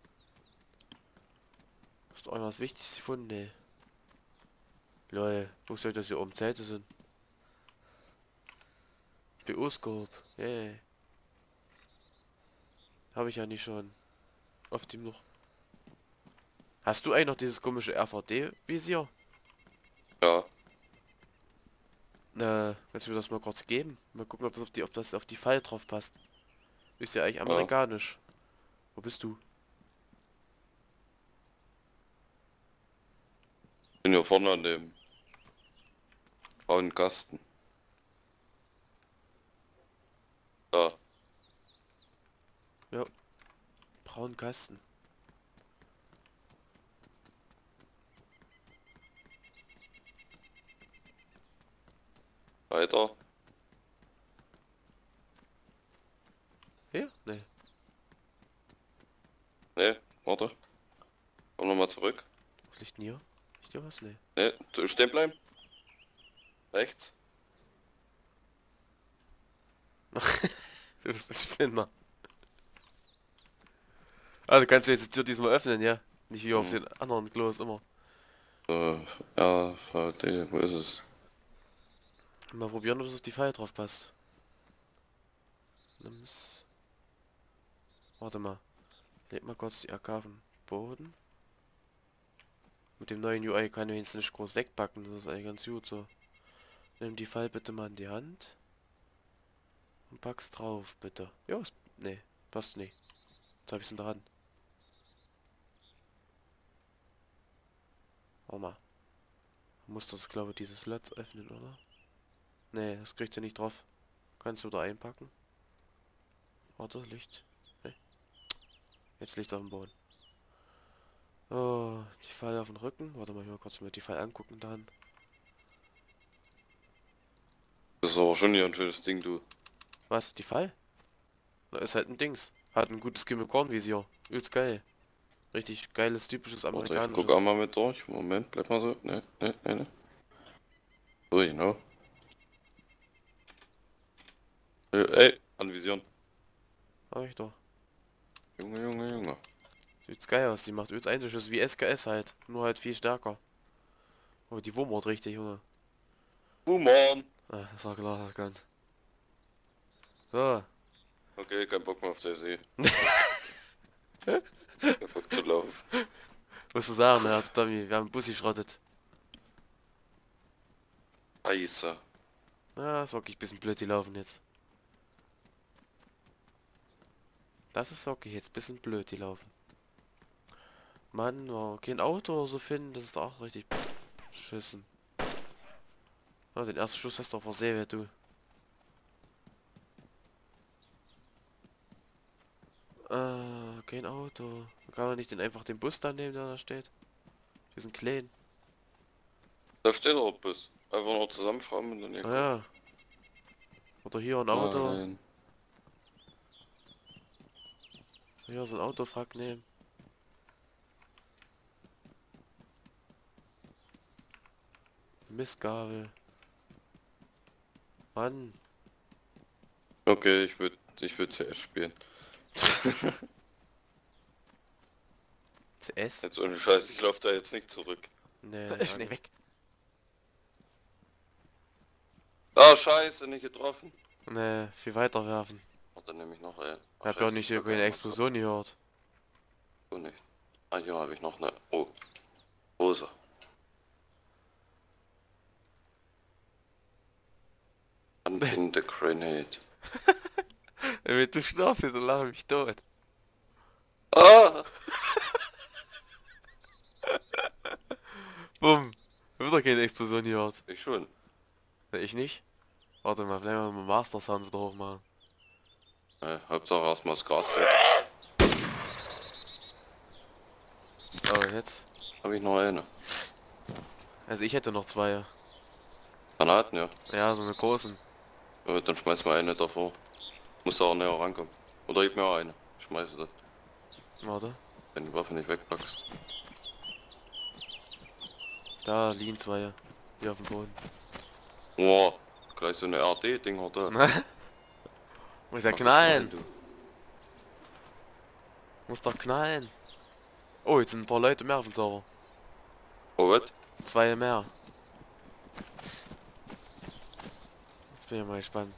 Hast du irgendwas Wichtiges gefunden? Nee. Lol, wo soll das hier oben Zelte sind? BO-Scope. Yay. Habe ich ja nicht schon. Auf dem noch. Hast du eigentlich noch dieses komische RVD-Visier? Ja, Kannst du mir das mal kurz geben? Mal gucken, ob das auf die Fall drauf passt. Ist ja eigentlich amerikanisch. Wo bist du? bin hier vorne an dem braunen Kasten. Da. Ja. Braunen Kasten. Weiter. Hier? Nee. Ne, warte. Komm nochmal zurück. Was liegt denn hier? Liegt hier was? Nee. Ne, stehen bleiben. Rechts. Du bist ein Spinner. Ah, du kannst jetzt die Tür diesmal öffnen, ja? Nicht wie auf den anderen Klos immer. Ja, VD, wo ist es? Mal probieren, ob es auf die Pfeile drauf passt. Nimm's. Warte mal. Leg mal kurz die AK auf den Boden. Mit dem neuen UI kann ich jetzt nicht groß wegpacken, das ist eigentlich ganz gut so. Nimm die Pfeile bitte mal in die Hand. Und pack's drauf, bitte. Ja, nee, passt nicht. Jetzt hab ich's in der Hand. Warte mal. Muss das, glaube ich, dieses Slots öffnen, oder? Nee, das kriegt ihr nicht drauf. Kannst du da einpacken? Warte, Licht. Nee. Jetzt Licht auf dem Boden. Oh, die Pfeile auf den Rücken. Warte mal, ich mal kurz mit die Pfeile angucken dann. Das ist aber schon hier ein schönes Ding, du. Was? Die Pfeile? Na, ist halt ein Dings. Hat ein gutes Gimmick-Korn-Visier. Übelst geil. Richtig geiles, typisches Warte, ich amerikanisches. guck auch mal mit durch. Moment, bleib mal so. Ne. So, genau. Ey, Anvision. Hab ich doch. Junge. Sieht's geil aus. Die macht übelst Einschuss wie SKS halt. Nur halt viel stärker. Oh, die Wurmort richtig, Junge. Mann. Ah, das war klar, erkannt. So. Okay, kein Bock mehr auf der See. Kein Bock zu laufen. Musst du sagen, Herr Tommy, wir haben den Bus geschrottet. Scheiße. Ja, ist wirklich ein bisschen blöd, die laufen jetzt. Das ist wirklich jetzt ein bisschen blöd, die laufen. Mann, oh, kein Auto oder so finden, das ist auch richtig beschissen. Ja, den ersten Schuss hast du auch versehen, du. Kein Auto. Kann man nicht einfach den Bus da nehmen, der da steht? Die sind klein. Da steht doch ein Bus. Einfach noch zusammenschrauben und dann hier. Ah, ja. Oder hier ein Auto. Nein. Hier so ein Autofrack nehmen. Mistgabel. Mann. Okay, ich würde CS spielen. CS? Jetzt ohne Scheiß, ich laufe da jetzt nicht zurück. Nee, schnell weg. Ah, scheiße, nicht getroffen. Nee, viel weiter werfen. Und dann nehme ich noch einen. Ich hab ja auch nicht hier keine Explosion gehört. Oh nicht. Ah, hier habe ich noch eine. Oh. Hose. Unpin the grenade. Wenn du schlafst, dann lache ich mich tot. Ah! Bumm. Wieder keine Explosion gehört. Ich schon. Nee, ich nicht. Warte mal, vielleicht mal Master Sound wieder hochmachen. Hauptsache erstmal das Gras weg. Oh, jetzt. Habe ich noch eine. Also ich hätte noch zwei. Granaten, ja. Ja, so eine großen. Dann schmeiß mal eine davor. Muss auch näher rankommen. Oder gib mir auch eine. Ich schmeiße das. Warte. Wenn die Waffe nicht wegpackst. Da liegen zwei. Hier auf dem Boden. Boah, gleich so eine RD-Dinger da. Muss ja Mach das knallen. rein, du. Muss doch knallen. Oh, jetzt sind ein paar Leute mehr auf dem Server. Oh, was? Zwei mehr. Jetzt bin ich mal gespannt.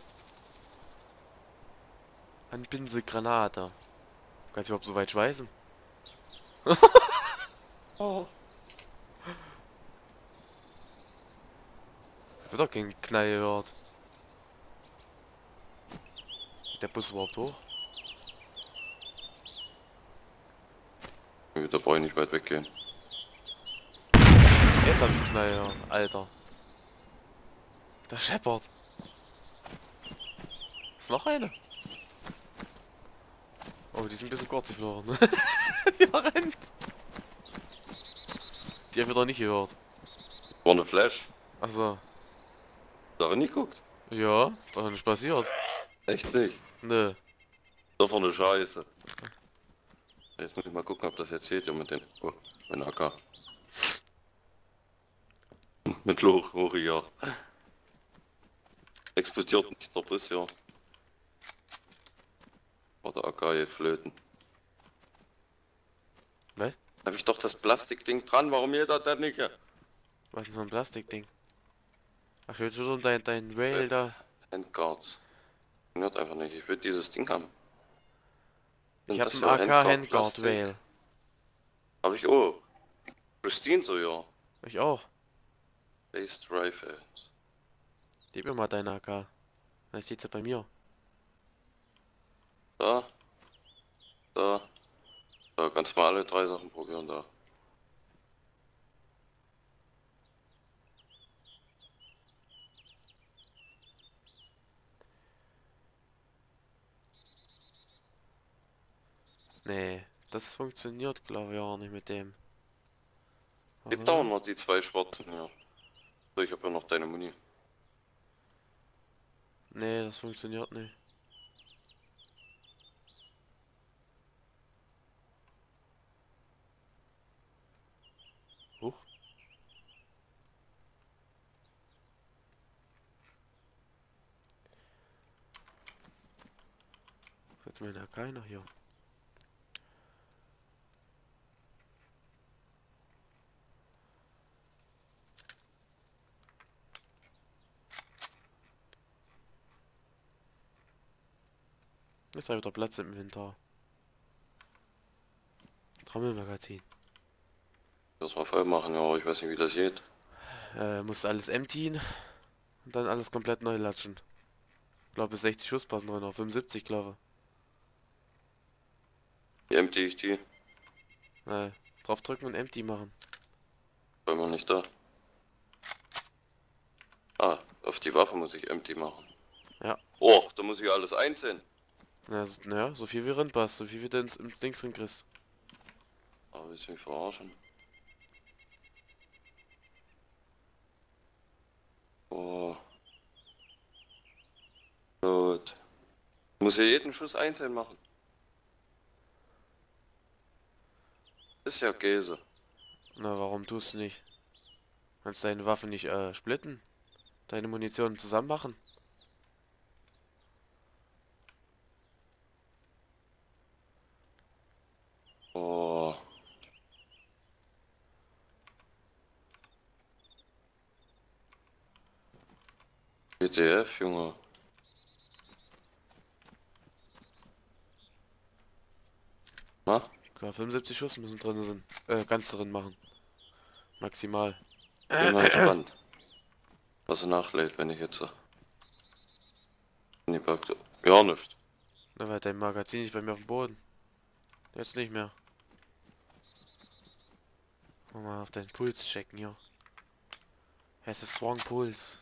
Anbinse Granate. Kannst du überhaupt so weit schweißen? Oh. Ich hab doch keinen Knall gehört. Der Bus überhaupt hoch? Da brauche ich nicht weit weggehen. Jetzt hab ich einen Knall gehört, Alter. Der scheppert. Ist noch eine? Oh, die sind ein bisschen kurz geflogen. Die rennt. Die hab ich doch nicht gehört. War eine Flash. Achso. Da hab ich nicht geguckt. Ja, war doch nicht passiert. Echt nicht. Nö. Das war eine Scheiße. Jetzt muss ich mal gucken, ob das jetzt geht, ja, mit den... Oh, mit AK. Mit Lori, ja. Explodiert nicht der Bus, ja. Oder AK-Flöten. Was? Hab ich doch das Plastikding dran, warum jeder da nicht? Was ist denn so ein Plastikding? Ach, ich will schon dein Rail da. Handguards. Funktioniert einfach nicht, ich will dieses Ding haben. Ich Sind hab das ein ja AK Handguard Plastik? Rail. Hab ich auch. Pristine so, ja. Ich auch. Based Rifle. Gib mir mal deine AK. Dann steht's ja bei mir. Da. Da. Da, kannst du mal alle 3 Sachen probieren da. Nee, das funktioniert glaube ich auch nicht mit dem. Gib Warte. da noch die 2 schwarzen, ja. So, ich hab ja noch deine Muni. Nee, das funktioniert nicht. Huch. Jetzt meine AK noch hier. Jetzt habe ich wieder Platz im Inventar. Trommelmagazin. Das mal voll machen, ja, ich weiß nicht wie das geht. Muss alles emptien und dann alles komplett neu latschen. Ich glaube, bis 60 Schuss passen drin, auf 75 glaube Wie empty ich die? ich. Draufdrücken und empty machen. Weil man nicht da. Ah, auf die Waffe muss ich empty machen. Ja. Oh, da muss ich alles einzeln. Naja, so viel wie drin passt, so viel wie du im Dings drin kriegst. Aber willst du mich verarschen? Oh. Gut. Muss ja jeden Schuss einzeln machen. Ist ja Käse. Na, warum tust du nicht? Kannst deine Waffe nicht splitten? Deine Munition zusammen machen? Oh. WTF, Junge. Na? Klar, 75 Schuss müssen drin sind. Ganz drin machen. Maximal. Bin mal gespannt. Was er nachlädt, wenn ich jetzt in die Packte. Ja, nicht. Na, weil dein Magazin ist bei mir auf dem Boden. Jetzt nicht mehr. Mal auf deinen Puls checken hier. Es ist Strong Puls.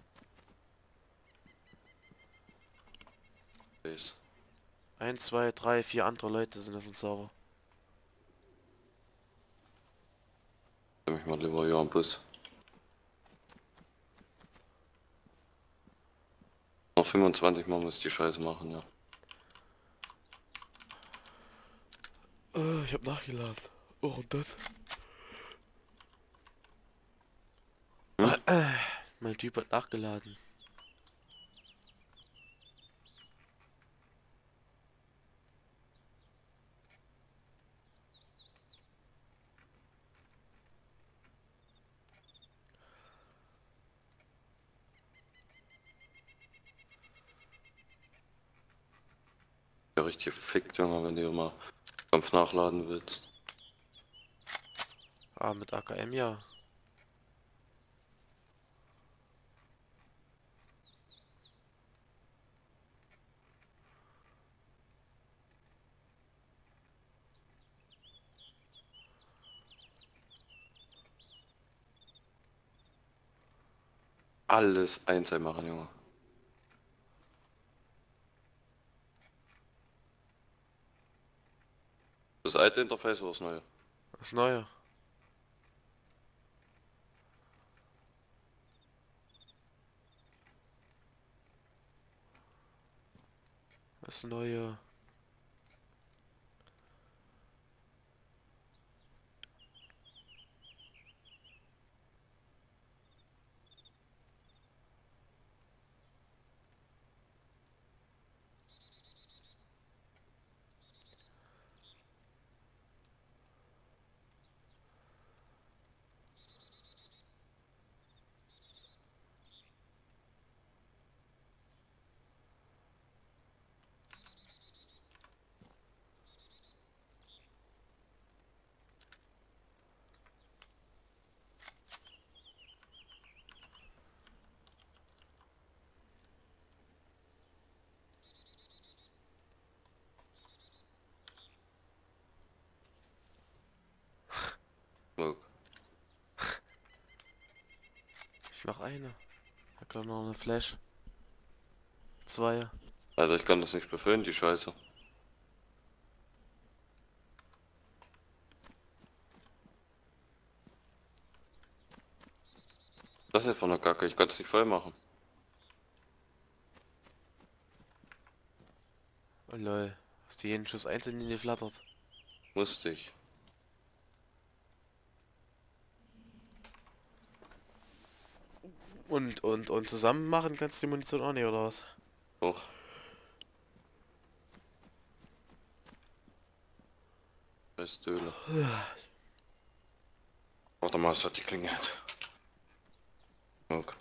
Base. 1, 2, 3, 4 andere Leute sind auf dem Server. Nimm mich mal lieber hier am Bus. Noch 25 Mal muss ich die Scheiße machen, ja. Ich hab nachgeladen. Oh, und das? Mein Typ hat nachgeladen. Ja, richtig gefickt, Junge, wenn du hier mal Kampf nachladen willst. Ah, mit AKM ja. Alles einzeln machen, Junge. Das alte Interface oder das neue? Das Neue. Das Neue. noch eine. Ich hab noch eine Flash. 2. Alter, ich kann das nicht befüllen, die Scheiße. Das ist von der Kacke, ich kann es nicht voll machen. Oh lol. Hast du jeden Schuss einzeln geflattert? Musste ich. Und zusammen machen kannst du die Munition auch nicht, oder was? Doch. Scheiß Döle. Warte mal, es hat geklingelt. Okay.